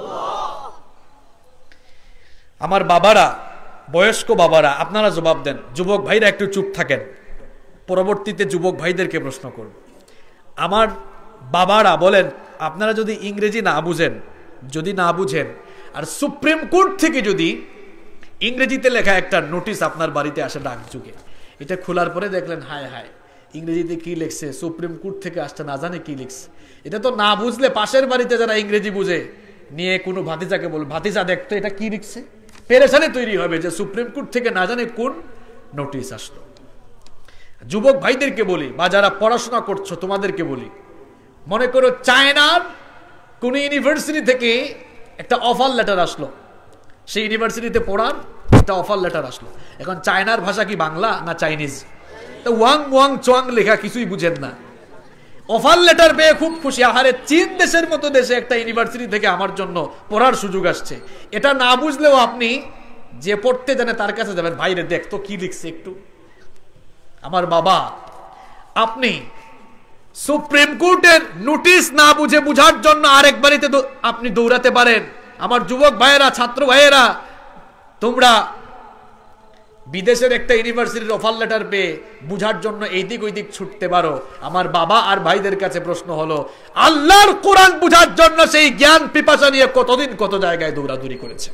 S1: আমার বাবারা, বয়স্ক বাবারা, আপনারা জবাব দেন। যুবক ভাইরা একটু চুপ থাকেন, পরবর্তীতে যুবক ভাইদেরকে প্রশ্ন করব। আমার বাবারা বলেন, আপনারা যদি ইংরেজি না বুঝেন, যদি না বুঝেন, আর সুপ্রিম কোর্ট থেকে যদি ইংরেজিতে লেখা একটা নোটিশ আপনার বাড়িতে আসে ডাক যুগে, এটা খোলার পরে দেখলেন হায় হায় ইংরেজিতে কি লিখছে, সুপ্রিম কোর্ট থেকে আসতে না জানে কি লিখছে। এটা তো না বুঝলে পাশের বাড়িতে যারা ইংরেজি বুঝে নিয়ে কোনো ভাতিজাকে বল, ভাতিজা দেখতো এটা কি লিখছে, পেরেশানি তৈরি হবে যে সুপ্রিম কোর্ট থেকে না জানে কোন নোটিশ আসলো। যুবক ভাইদেরকে বলি বা যারা পড়াশোনা করছো তোমাদেরকে বলি, মনে করো চায়নার কোন ইউনিভার্সিটি থেকে একটা অফার লেটার আসলো, সেই ইউনিভার্সিটিতে পড়ার একটা অফার লেটার আসলো। এখন চায়নার ভাষা কি বাংলা না চাইনিজ? ওয়াং ওয়াং চোয়াং লেখা, কিছুই বুঝেন না। অফার লেটার পেয়ে খুব খুশি, আহারে চীন দেশের মতো দেশে একটা ইউনিভার্সিটি থেকে আমার জন্য পড়ার সুযোগ আসছে। এটা না বুঝলেও আপনি যে পড়তে জানে তার কাছে যাবেন, ভাইরে দেখ তো কি লিখছে একটু। আমার বাবা, আপনি সুপ্রিম কোর্টের নোটিশ না বুঝে বুঝার জন্য আরেক বাড়িতে আপনি দৌড়াতে পারেন। আমার যুবক ভাইয়েরা, ছাত্র ভাইয়েরা, তোমরা বিদেশের একটা ইউনিভার্সিটির অফার লেটার পেয়ে বুঝার জন্য এই দিক ওই দিক ছুটতে পারো। আমার বাবা আর ভাইদের কাছে প্রশ্ন হলো, আল্লাহর কোরআন বুঝার জন্য সেই জ্ঞান পিপাসা নিয়ে কতদিন কত জায়গায় দৌড়াদৌড়ি করেছে?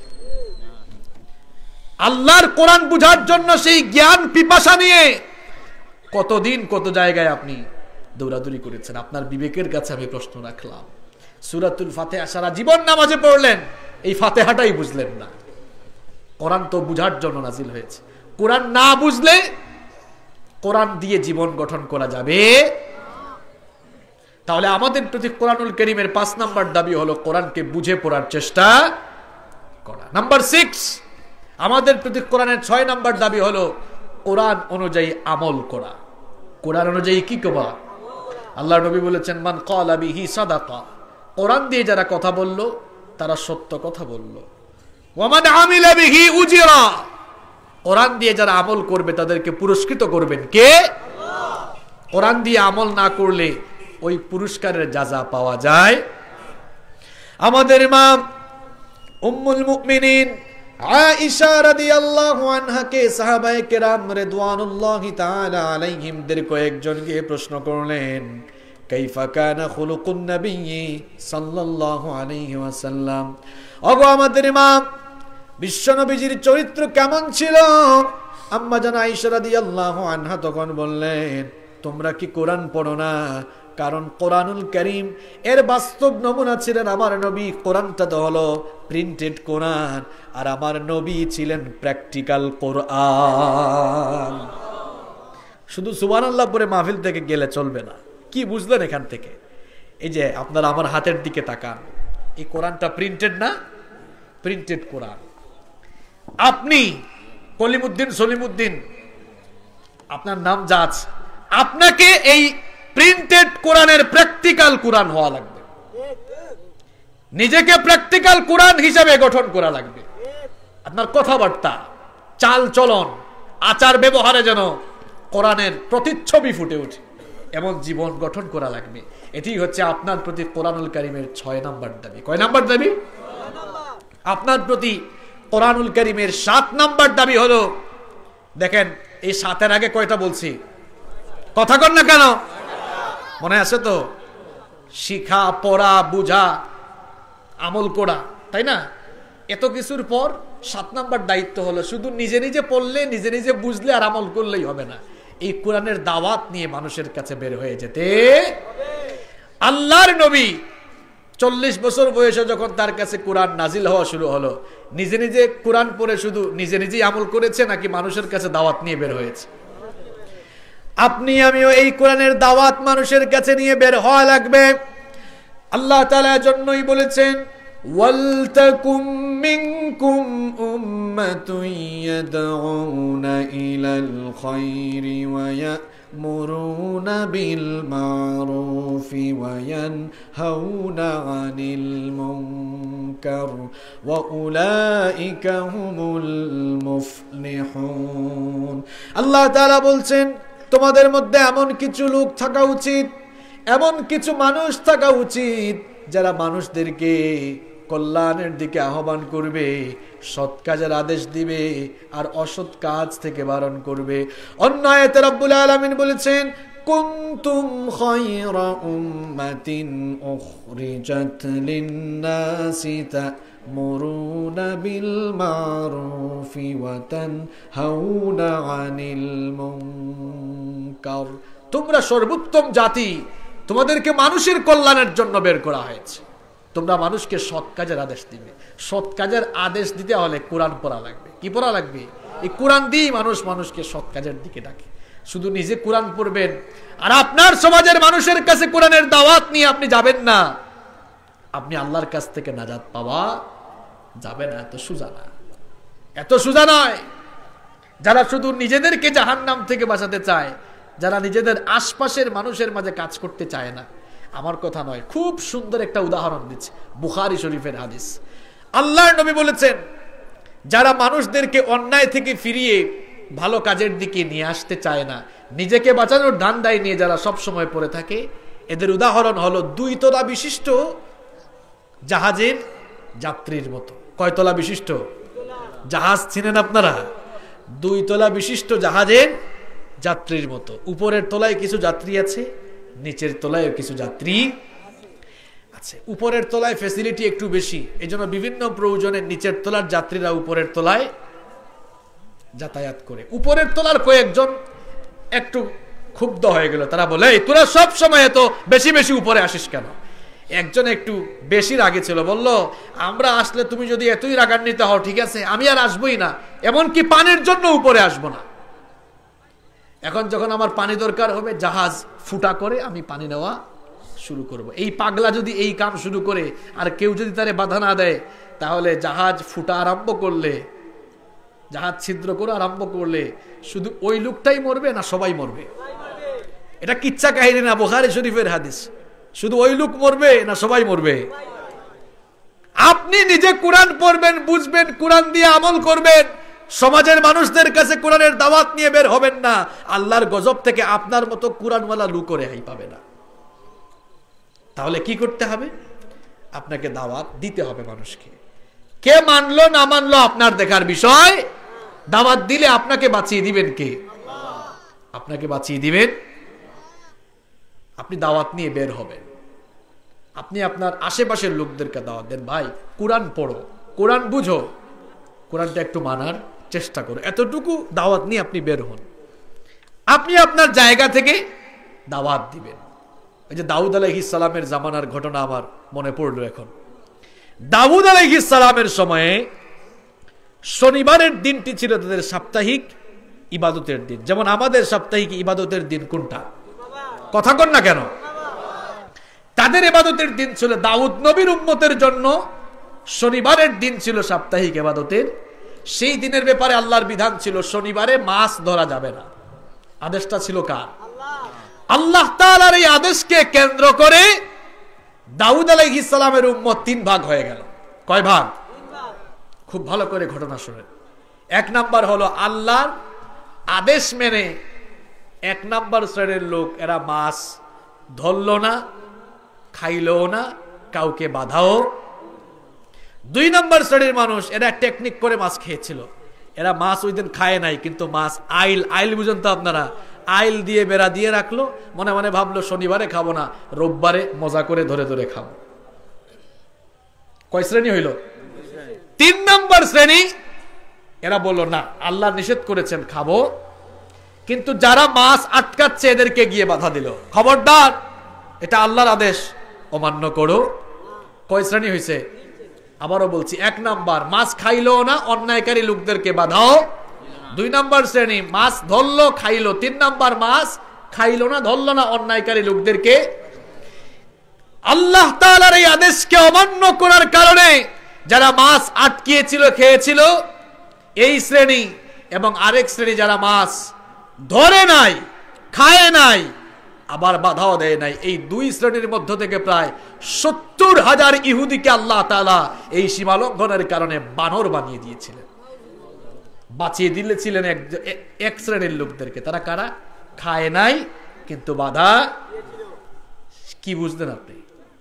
S1: আল্লাহর কোরআন বুঝার জন্য সেই জ্ঞান পিপাসা নিয়ে কতদিন কত জায়গায় আপনি দৌড়াদৌড়ি করেছেন? আপনার বিবেকের কাছে আমি প্রশ্ন রাখলাম। সূরাতুল ফাতিহা সারা জীবন নামাজে পড়লেন, এই ফাতিহাটাই বুঝলেন না। কোরআন তো বুঝার জন্য নাজিল হয়েছে। কোরআন না বুঝলে কোরআন দিয়ে জীবন গঠন করা যাবে? তাহলে আমাদের প্রতি কোরআনুল কারীমের পাঁচ নাম্বার দাবি হলো কোরআনকে বুঝে পড়ার চেষ্টা করা। নাম্বার সিক্স, আমাদের প্রতি কোরআনের ছয় নাম্বার দাবি হলো কোরআন অনুযায়ী আমল করা। কোরআন অনুযায়ী কি করা? আল্লাহ নবী বলেছেন, মান ক্বালা বিহি সাদাকা। কোরআন দিয়ে যারা কথা বলল তারা সত্য কথা বলল। ওয়ামান আমিলা বিহি উজিরা। কোরআন দিয়ে যারা আমল করবে তাদেরকে পুরস্কৃত করবেন কে? আল্লাহ। কোরআন দিয়ে আমল না করলে ওই পুরস্কারের যাজা পাওয়া যায়।
S2: আমাদের মা উম্মুল মুমিনিন আয়েশা রাদিয়াল্লাহু আনহাকে সাহাবায়ে কেরাম রিদওয়ানুল্লাহি তাআলা আলাইহিমদের কয়েকজন গিয়ে প্রশ্ন করলেন, কাইফা কানা খুলুকুন নবী সাল্লাল্লাহু আলাইহি ওয়াসাল্লাম, ওগো আমাদের মা বিশ্ব নবীজির চরিত্র কেমন ছিল? আম্মা জান আয়েশা রাদিয়াল্লাহু আনহা তখন বললেন, তোমরা কি কোরআন পড়ো না? কারণ কোরআনুল কারীম এর বাস্তব নমুনা ছিলেন আমার নবী। কোরআনটা তো হলো প্রিন্টেড কোরআন, আর আমার নবী ছিলেন প্র্যাকটিক্যাল কোরআন। শুধু সুবহানাল্লাহ পরে মাহফিল থেকে গেলে চলবে না। কি বুঝলেন এখান থেকে? এই যে আপনারা আমার হাতের দিকে তাকান, এই কোরআনটা প্রিন্টেড না? Printed Quran. আপনি কলিমুদ্দিন সলিমুদ্দিন, আপনার নাম যা আছে, আপনাকে এই প্রিন্টেড কোরআনের প্র্যাকটিক্যাল কোরআন হওয়া লাগবে। নিজেকে প্র্যাকটিক্যাল কোরআন হিসেবে গঠন করা লাগবে। আপনার কথাবার্তা, চাল চলন, আচার ব্যবহারে যেন কোরআনের প্রতিচ্ছবি ফুটে ওঠে, এমন জীবন গঠন করা লাগবে। এটি হচ্ছে আপনার প্রতি কোরআনুল কারীমের ছয় নাম্বার দাবি। কয় নাম্বার দাবি? আপনার প্রতি কোরআনুল কারীমের সাত নাম্বার দাবি হলো, দেখেন এই সাতের আগে কয়টা বলছি? কথা কর না কেন? মনে আছে তো? শিখা, পড়া, বুঝা, আমল করা, তাই না? এত কিছুর পর সাত নাম্বার দায়িত্ব হলো শুধু নিজে নিজে পড়লে, নিজে নিজে বুঝলে আর আমল করলেই হবে না। এই কোরআনের দাওয়াত নিয়ে মানুষের কাছে বের হয়ে যেতে। আল্লাহর নবী চল্লিশ বছর বয়সে যখন তার কাছে কোরআন নাজিল হওয়া শুরু হলো, নিজে নিজে কোরআন পড়ে শুধু নিজে নিজেই আমল করেছে নাকি মানুষের কাছে দাওয়াত নিয়ে বের হয়েছে? আপনি আমিও এই কোরআনের দাওয়াত মানুষের কাছে নিয়ে বের হওয়া লাগবে। আল্লাহ তাআলা জন্যই বলেছেন, ওয়ালতাকুম মিনকুম উম্মাতুন ইয়াদউনা ইলাল খায়রি ওয়া ইয়া'মুরুনা বিল মা'রুফি ওয়া ইয়ানহাউনা আনিল মুনকার ওয়া উলাইকা হুমুল মুফলিহুন। আল্লাহ তাআলা বলছেন, তোমাদের মধ্যে এমন কিছু লোক থাকা উচিত, এমন কিছু মানুষ থাকা উচিত যারা মানুষদেরকে কল্যাণের দিকে আহ্বান করবে, সৎ কাজের আদেশ দিবে আর অসৎ কাজ থেকে বারণ করবে। অন্য আয়াতে রব্বুল আলামিন বলেছেন, কুনতুম খায়রা উম্মাতিন উখরিজাত লিন-নাসি তা'মুরুনা বিল মা'রুফি ওয়া তানহাউনা আনিল মুনকার। তোমরা সর্বোত্তম জাতি, তোমাদেরকে মানুষের কল্যাণের জন্য বের করা হয়েছে। তোমরা মানুষকে সৎ কাজের আদেশ দিবে। সৎ কাজের আদেশ দিতে হলে কোরআন পড়া লাগবে। কি পড়া লাগবে? এই কোরআন দিয়ে মানুষ মানুষকে সৎ কাজের দিকে ডাকে। শুধু নিজে কোরআন পড়বেন আর আপনার সমাজের মানুষের কাছে কোরআনের দাওয়াত নিয়ে আপনি যাবেন না, আপনি আল্লাহর কাছ থেকে নাজাত পাওয়া যাবে না। এত সোজা না, এত সোজা নয়। যারা শুধু নিজেদেরকে জাহান্নাম থেকে বাঁচাতে চায়, যারা নিজেদের আশপাশের মানুষের মাঝে কাজ করতে চায় না, আমার কথা নয়, খুব সুন্দর একটা উদাহরণ দিচ্ছে বুখারী শরীফের হাদিস। আল্লাহর নবী বলেছেন, যারা মানুষদেরকে অন্যায় থেকে ফিরিয়ে ভালো কাজের দিকে নিয়ে আসতে চায় না, নিজেকে বাঁচানোর ধান্দায় নিয়ে যারা সব সময় পড়ে থাকে, এদের উদাহরণ হলো দুই তলা বিশিষ্ট জাহাজের যাত্রীর মতো। কয়তলা বিশিষ্ট জাহাজ চিনেন আপনারা? দুই তলা বিশিষ্ট জাহাজের যাত্রীর মতো। উপরের তলায় কিছু যাত্রী আছে, নিচের তলায় কিছু যাত্রী আছে। উপরের তলায় ফ্যাসিলিটি একটু বেশি, এজন্য বিভিন্ন প্রয়োজনে নিচের তলার যাত্রীরা উপরের তলায় যাতায়াত করে। উপরের তলার কয়েকজন একটু ক্ষুব্ধ হয়ে গেল, তারা বলে, তোরা সব সময় এত বেশি বেশি উপরে আসিস কেন? একজন একটু বেশি রাগে ছিল, বলল, আমরা আসলে তুমি যদি এতই রাগান্বিত হও, ঠিক আছে, আমি আর আসবোই না, এমনকি পানির জন্য উপরে আসবো না। এখন যখন আমার পানি দরকার হবে, জাহাজ ফুটা করে আমি পানি নেওয়া শুরু করব। এই পাগলা যদি এই কাম শুরু করে আর কেউ যদি তারে বাধা না দেয়, তাহলে জাহাজ ফুটা আরম্ভ করলে, জাহাজ ছিদ্র করে আরম্ভ করলে শুধু ওই লোকটাই মরবে না সবাই মরবে? এটা কিচ্ছা কাহিনী না, বুখারী শরীফের হাদিস। শুধু ওই লোক মরবে না সবাই মরবে? আপনি নিজে কোরআন পড়বেন, বুঝবেন, কোরআন দিয়ে আমল করবেন, সমাজের মানুষদের কাছে কোরআনের দাওয়াত নিয়ে বের হবেন না, আল্লাহর গজব থেকে আপনার মতো কোরআনওয়ালা লোক রেহাই পাবে না। তাহলে কি করতে হবে? আপনাকে দাওয়াত দিতে হবে মানুষকে। কে মানলো না মানলো আপনার দেখার বিষয়। দাওয়াত দিলে আপনাকে বাঁচিয়ে দিবেন কে? আপনাকে বাঁচিয়ে দিবেন। আপনি দাওয়াত নিয়ে বের হবেন, আপনি আপনার আশেপাশের লোকদেরকে দাওয়াত দেন, ভাই কোরআন পড়ো, কোরআন বুঝো, কোরআনটা একটু মানার চেষ্টা করো, এতটুকু দাওয়াত নিয়ে আপনি বের হন। আপনি আপনার জায়গা থেকে দাওয়াত দিবেন। এই যে দাউদ আলাইহিস সালামের জামানার ঘটনা আমার মনে পড়লো এখন। দাউদ আলাইহিস সালামের সময়ে শনিবারের দিনটি ছিল তাদের সাপ্তাহিক ইবাদতের দিন, যেমন আমাদের সাপ্তাহিক ইবাদতের দিন কোনটা? কথা কন না কেন? তাদের ইবাদতের দিন ছিল, দাউদ নবীর উম্মতের জন্য শনিবারের দিন ছিল সাপ্তাহিক ইবাদতের। সেই দিনের ব্যাপারে আল্লাহর বিধান ছিল শনিবারে মাছ ধরা যাবে না। আদেশটা ছিল কার? আল্লাহ তাআলার এই আদেশকে কেন্দ্র করে দাউদ আলাইহিস সালামের উম্মত তিন ভাগ হয়ে গেল। কয় ভাগ? খুব ভালো করে ঘটনা শুনেন। এক নাম্বার হলো আল্লাহর আদেশ মেনে এক নাম্বার শ্রেণীর লোক, এরা মাছ ধরলো না, খাইলো না, কাউকে বাধাও। দুই নাম্বার শ্রেণীর মানুষ, এরা টেকনিক করে মাছ খেয়েছিল। এরা মাছ ওই দিন খায় নাই, কিন্তু মাছ আইল, আইল বুঝেন তো আপনারা, আইল দিয়ে বেড়া দিয়ে রাখলো, মনে মনে ভাবলো শনিবারে খাবো না, রোববারে মজা করে ধরে ধরে খাবো। কয় শ্রেণী হইল? তিন নাম্বার শ্রেণী, এরা বললো না, আল্লাহ নিষেধ করেছেন খাবো, কিন্তু যারা মাছ আটকাচ্ছে এদেরকে গিয়ে বাধা দিল, খবরদার এটা আল্লাহর আদেশ, অমান্য করো। কয় শ্রেণী হয়েছে? আবারও বলছি, এক নাম্বার মাছ খাইলো না, অন্যায়কারী লোকদেরকে বাধাও। দুই নাম্বার শ্রেণী মাছ ধরলো খাইলো। তিন নাম্বার মাছ খাইলো না, ধরলো না, অন্যায়কারী লোকদেরকে। আল্লাহ তাআলার এই আদেশকে অমান্য করার কারণে যারা মাছ আটকিয়েছিল, খেয়েছিল, এই শ্রেণী, এবং আরেক শ্রেণী যারা মাছ ধরে নাই, খায় নাই, আবার বাধাও দেয় নাই, এই দুই শ্রেণীর মধ্য থেকে প্রায় সত্তর হাজার ইহুদিকে আল্লাহ তাআলা এই সীমা লঙ্ঘনের কারণে বানর বানিয়ে দিয়েছিলেন। বাঁচিয়ে দিলেছিলেন এক শ্রেণীর লোকদেরকে। তারা কারা? খায় নাই কিন্তু বাধা। কি বুঝলেন আপনি?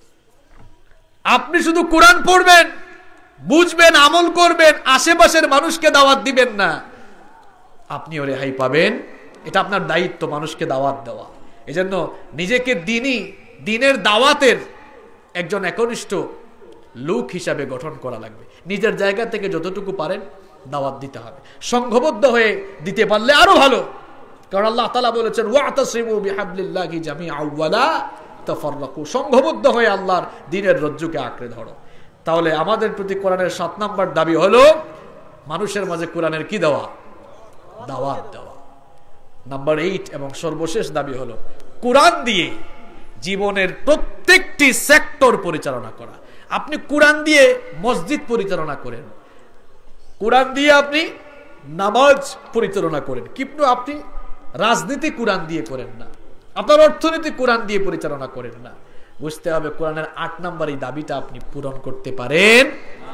S2: আপনি শুধু কোরআন পড়বেন, বুঝবেন, আমল করবেন, আশেপাশের মানুষকে দাওয়াত দিবেন না, আপনিও রেহাই পাবেন। এটা আপনার দায়িত্ব, মানুষকে দাওয়াত দেওয়া। এজন্য নিজেকে দিনই দিনের দাওয়াতের একজন একনিষ্ঠ লোক হিসাবে গঠন করা লাগবে। নিজের জায়গা থেকে যতটুকু পারেন দাওয়াত দিতে হবে। সংঘবদ্ধ হয়ে দিতে পারলে আরো ভালো, কারণ আল্লাহ তাআলা বলেছেন ওয়াতাসিমু বিহাবলিল্লাহি জামিআন ওয়া লা তাফাররাকু। সংঘবদ্ধ হয়ে আল্লাহর দ্বীনের রজ্জুকে আঁকড়ে ধরো। তাহলে আমাদের প্রতি কোরআনের সাত নাম্বার দাবি হলো মানুষের মাঝে কোরআনের কি দেওয়া? দাওয়াত দেওয়া। নাম্বার এইট এবং সর্বশেষ দাবি হলো কোরআন দিয়ে জীবনের প্রত্যেকটি সেক্টর পরিচালনা করা। আপনি কোরআন দিয়ে মসজিদ পরিচালনা করেন, কোরআন দিয়ে আপনি নামাজ পরিচালনা করেন, কিন্তু আপনি রাজনীতি কোরআন দিয়ে করেন না, আপনার অর্থনীতি কোরআন দিয়ে পরিচালনা করেন না। বুঝতে হবে কোরআনের আট নাম্বার এই দাবিটা আপনি পূরণ করতে পারেন।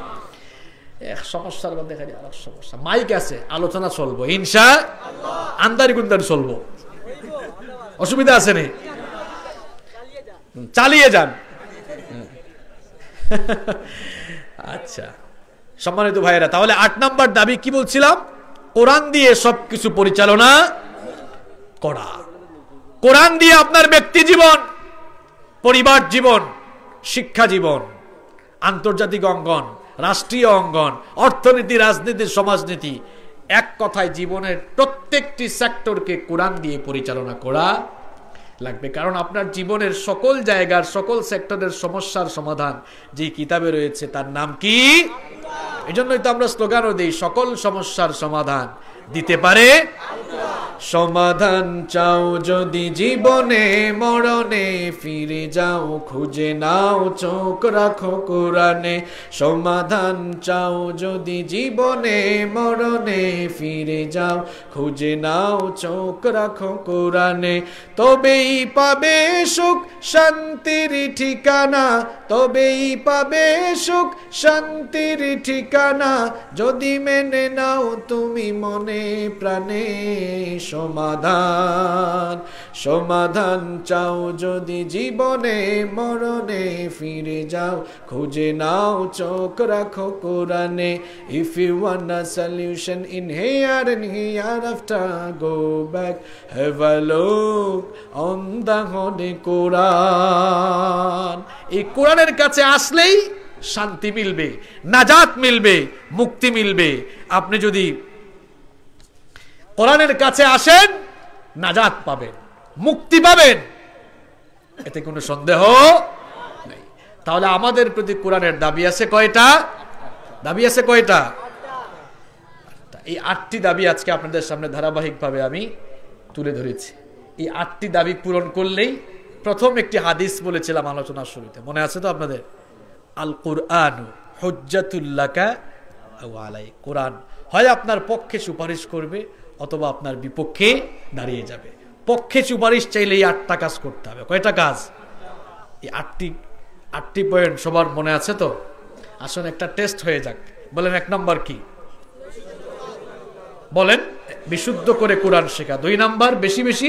S2: এক সমস্যার মধ্যে খালি আরেক সমস্যা। মাইক আছে, আলোচনা চলবো ইনশাআল্লাহ, আন্দারি গুন্দারি চলবো, অসুবিধা আছে নি? চালিয়ে যান। আচ্ছা সম্মানিত ভাইয়েরা, তাহলে আট নাম্বার দাবি কি বলছিলাম? কোরআন দিয়ে সবকিছু পরিচালনা করা। কোরআন দিয়ে আপনার ব্যক্তি জীবন, পরিবার জীবন, শিক্ষা জীবন, আন্তর্জাতিক অঙ্গন, রাষ্ট্রীয় অঙ্গন, অর্থনীতি, রাজনীতি, সমাজনীতি, এক কথায় জীবনের প্রত্যেকটি সেক্টরকে কোরআন দিয়ে পরিচালনা করা লাগবে। কারণ আপনার জীবনের সকল জায়গার, সকল সেক্টরের সমস্যার সমাধান যে কিতাবে রয়েছে তার নাম কি? এই জন্যই তো আমরা স্লোগানও দিই, সকল সমস্যার সমাধান দিতে পারে। সমাধান চাও যদি জীবনে মরণে, ফিরে যাও খুঁজে নাও চোখ রাখো কোরআনে। সমাধান চাও যদি জীবনে মরণে, ফিরে যাও খুঁজে নাও চোখ রাখো কোরআনে। তবেই পাবে সুখ শান্তির ঠিকানা, তবেই পাবে সুখ শান্তির ঠিকানা, যদি মেনে নাও তুমি মনে প্রাণে সমাধান। সমাধান চাও যদি জীবনে মরণে, ফিরে যাও খুঁজে নাও চোখ রাখো কোরআনে। If you want a solution in here and hereafter, go back, have a look on the Holy Quran. এই কোরআনের কাছে আসলেই শান্তি মিলবে, নাজাত মিলবে, মুক্তি মিলবে। আপনি যদি কোরআনের কাছে আসেন নাজাত পাবেন, মুক্তি পাবেন, এতে কোনো সন্দেহ নেই। তাহলে আমাদের প্রতি কোরআনের দাবি আছে কয়টা? দাবি আছে কয়টা? এই আটটি দাবি আজকে আপনাদের সামনে ধারাবাহিকভাবে আমি তুলে ধরেছি। এই আটটি দাবি পূরণ করলেই, প্রথম একটি হাদিস বলেছিলাম আলোচনার শুরুতে, মনে আছে তো আপনাদের? আল কুরআন হুজ্জাতুল লাকা আও আলাই। কোরআন হয় আপনার পক্ষে সুপারিশ করবে অথবা আপনার বিপক্ষে দাঁড়িয়ে যাবে। পক্ষে সুপারিশ চাইলে এই আটটা কাজ করতে হবে। কয়টা কাজ? এই আটটি আটটি পয়েন্ট সবার মনে আছে তো? আসলে একটা টেস্ট হয়ে যাক। বলেন, এক নাম্বার কি? বলেন, বিশুদ্ধ করে কোরআন শেখা। দুই নাম্বার, বেশি বেশি।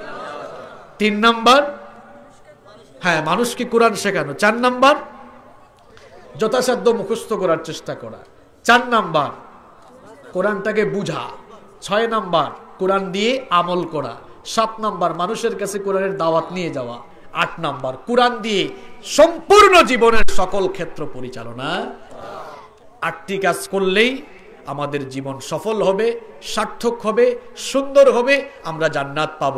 S2: তিন নাম্বার, হ্যাঁ, মানুষকে কোরআন শেখানো। চার নাম্বার, যথাসাধ্য মুখস্থ করার চেষ্টা করা। চার নাম্বার, কোরআনটাকে বুঝা। ছয় নাম্বার, কোরআন দিয়ে আমল করা। সাত নাম্বার, মানুষের কাছে কোরআনের দাওয়াত নিয়ে যাওয়া। আট নাম্বার, কোরআন দিয়ে সম্পূর্ণ জীবনের সকল ক্ষেত্র পরিচালনা। আটটি কাজ করলেই আমাদের জীবন সফল হবে, সার্থক হবে, সুন্দর হবে, আমরা জান্নাত পাবো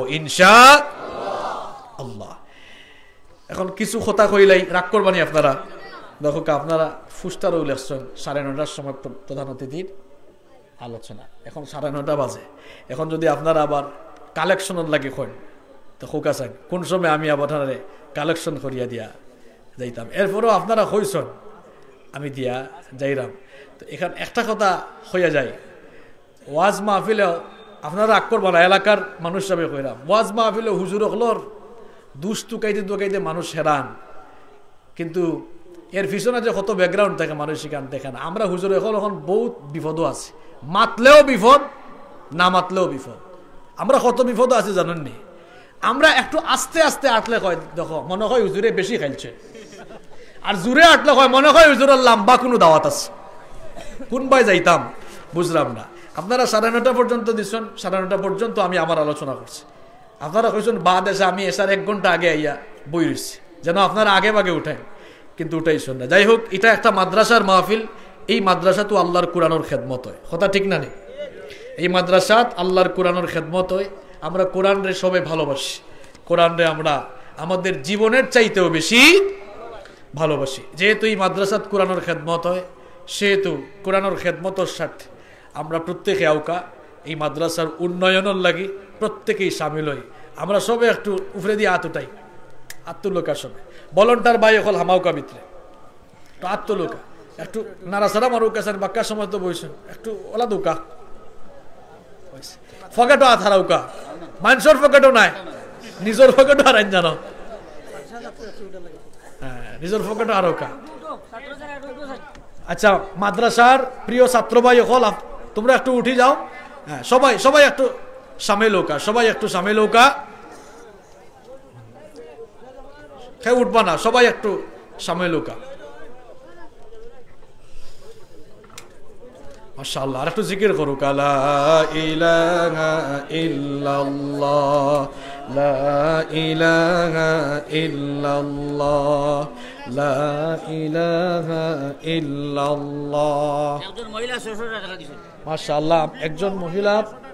S2: ইনশাআল্লাহ। এখন কিছু কথা কইলাই রাগ করবানি আপনারা। দেখো আপনারা ফুস্টারও লেখছেন সাড়ে নটার সময় প্রধান অতিথির আলোচনা, এখন সাড়ে নটা বাজে। এখন যদি আপনারা আবার কালেকশনের লাগে কইন তো খোকা চান কোন সময় আমি আবার কালেকশন করিয়া দিয়া যাইতাম। এরপরেও আপনারা হইছেন, আমি দিয়া যাইরাম। তো এখান একটা কথা হইয়া যায়, ওয়াজ মাহফিলেও আপনারা রাগ করবা না, এলাকার মানুষ হিসাবে কইরাম, ওয়াজ মাহফিলে হুজুর হলর দুষ টুকাইতে টুকাইতে মানুষ হেরান, কিন্তু এর পিছনে যে কত ব্যাকগ্রাউন্ড থাকে মানুষ সেখান দেখে না। আমরা হুজুর এখন এখন বহুত বিপদও আছে, মাতলেও বিপদ, না মাতলেও বিপদ। আমরা কত বিপদও আছে জানেননি। আমরা একটু আস্তে আস্তে আটলে হয় দেখো মনে হয় হুজুরে বেশি খাইছে, আর জুড়ে আটলে হয় মনে হয় হুজুরের লম্বা কোনো দাওয়াত আছে। কোন ভাই যাইতাম বুঝলাম না। আপনারা সাড়ে নটা পর্যন্ত দিচ্ছেন, সাড়ে নটা পর্যন্ত আমি আমার আলোচনা করছি। আপনারা কইছেন বাদ এসে আমি এসার এক ঘন্টা আগে আইয়া বই রয়েছি, যেন আপনারা আগে ভাগে উঠেন, কিন্তু উঠাইছেন না। যাই হোক, এটা একটা মাদ্রাসার মাহফিল। এই মাদ্রাসা তো আল্লাহর কোরআনের খেদমত হয়, কথা ঠিক না নেই? এই মাদ্রাসাত আল্লাহর কোরআনের খেদমত হয়। আমরা কোরআন রে সবাই ভালোবাসি, কোরআন রে আমরা আমাদের জীবনের চাইতেও বেশি ভালোবাসি। যেহেতু এই মাদ্রাসাত কোরআনের খেদমত হয়, সেহেতু কোরআনের খেদমতের স্বার্থে আমরা প্রত্যেকে আউকা এই মাদ্রাসার উন্নয়নের লাগি প্রত্যেকেই সামিল হই। আমরা সবে একটু উপরে দিয়ে হাত উঠাই, আত্মলোকার সবে বলন্টার বাই হল হামাউকা ভিতরে তো আত্মলোকা একটু নাড়াছাড়া মারুক আছেন, বাক্কার সময় তো বইছেন একটু ওলা দোকা ফকেটও হাত হারাউকা, মানুষের ফকেটও নাই, নিজের ফকেটও হারাইন জানো, হ্যাঁ নিজের ফকেটও হারাউকা। আচ্ছা, মাদ্রাসার প্রিয় ছাত্র ভাই হল তোমরা একটু উঠি যাও, হ্যাঁ সবাই সবাই একটু সামিল হোকা, সবাই একটু সামিল হোকা, খেয়ে উঠবা না, সবাই একটু সামিল হোকা। মাশাআল্লাহ, আর একটু জিকির করুক, লা ইলাহা ইল্লাল্লাহ, লা ইলাহা ইল্লাল্লাহ, লা ইলাহা ইল্লাল্লাহ। একজন মহিলা ছয়শ টাকা দিয়েছেন, মাশাআল্লাহ। একজন মহিলা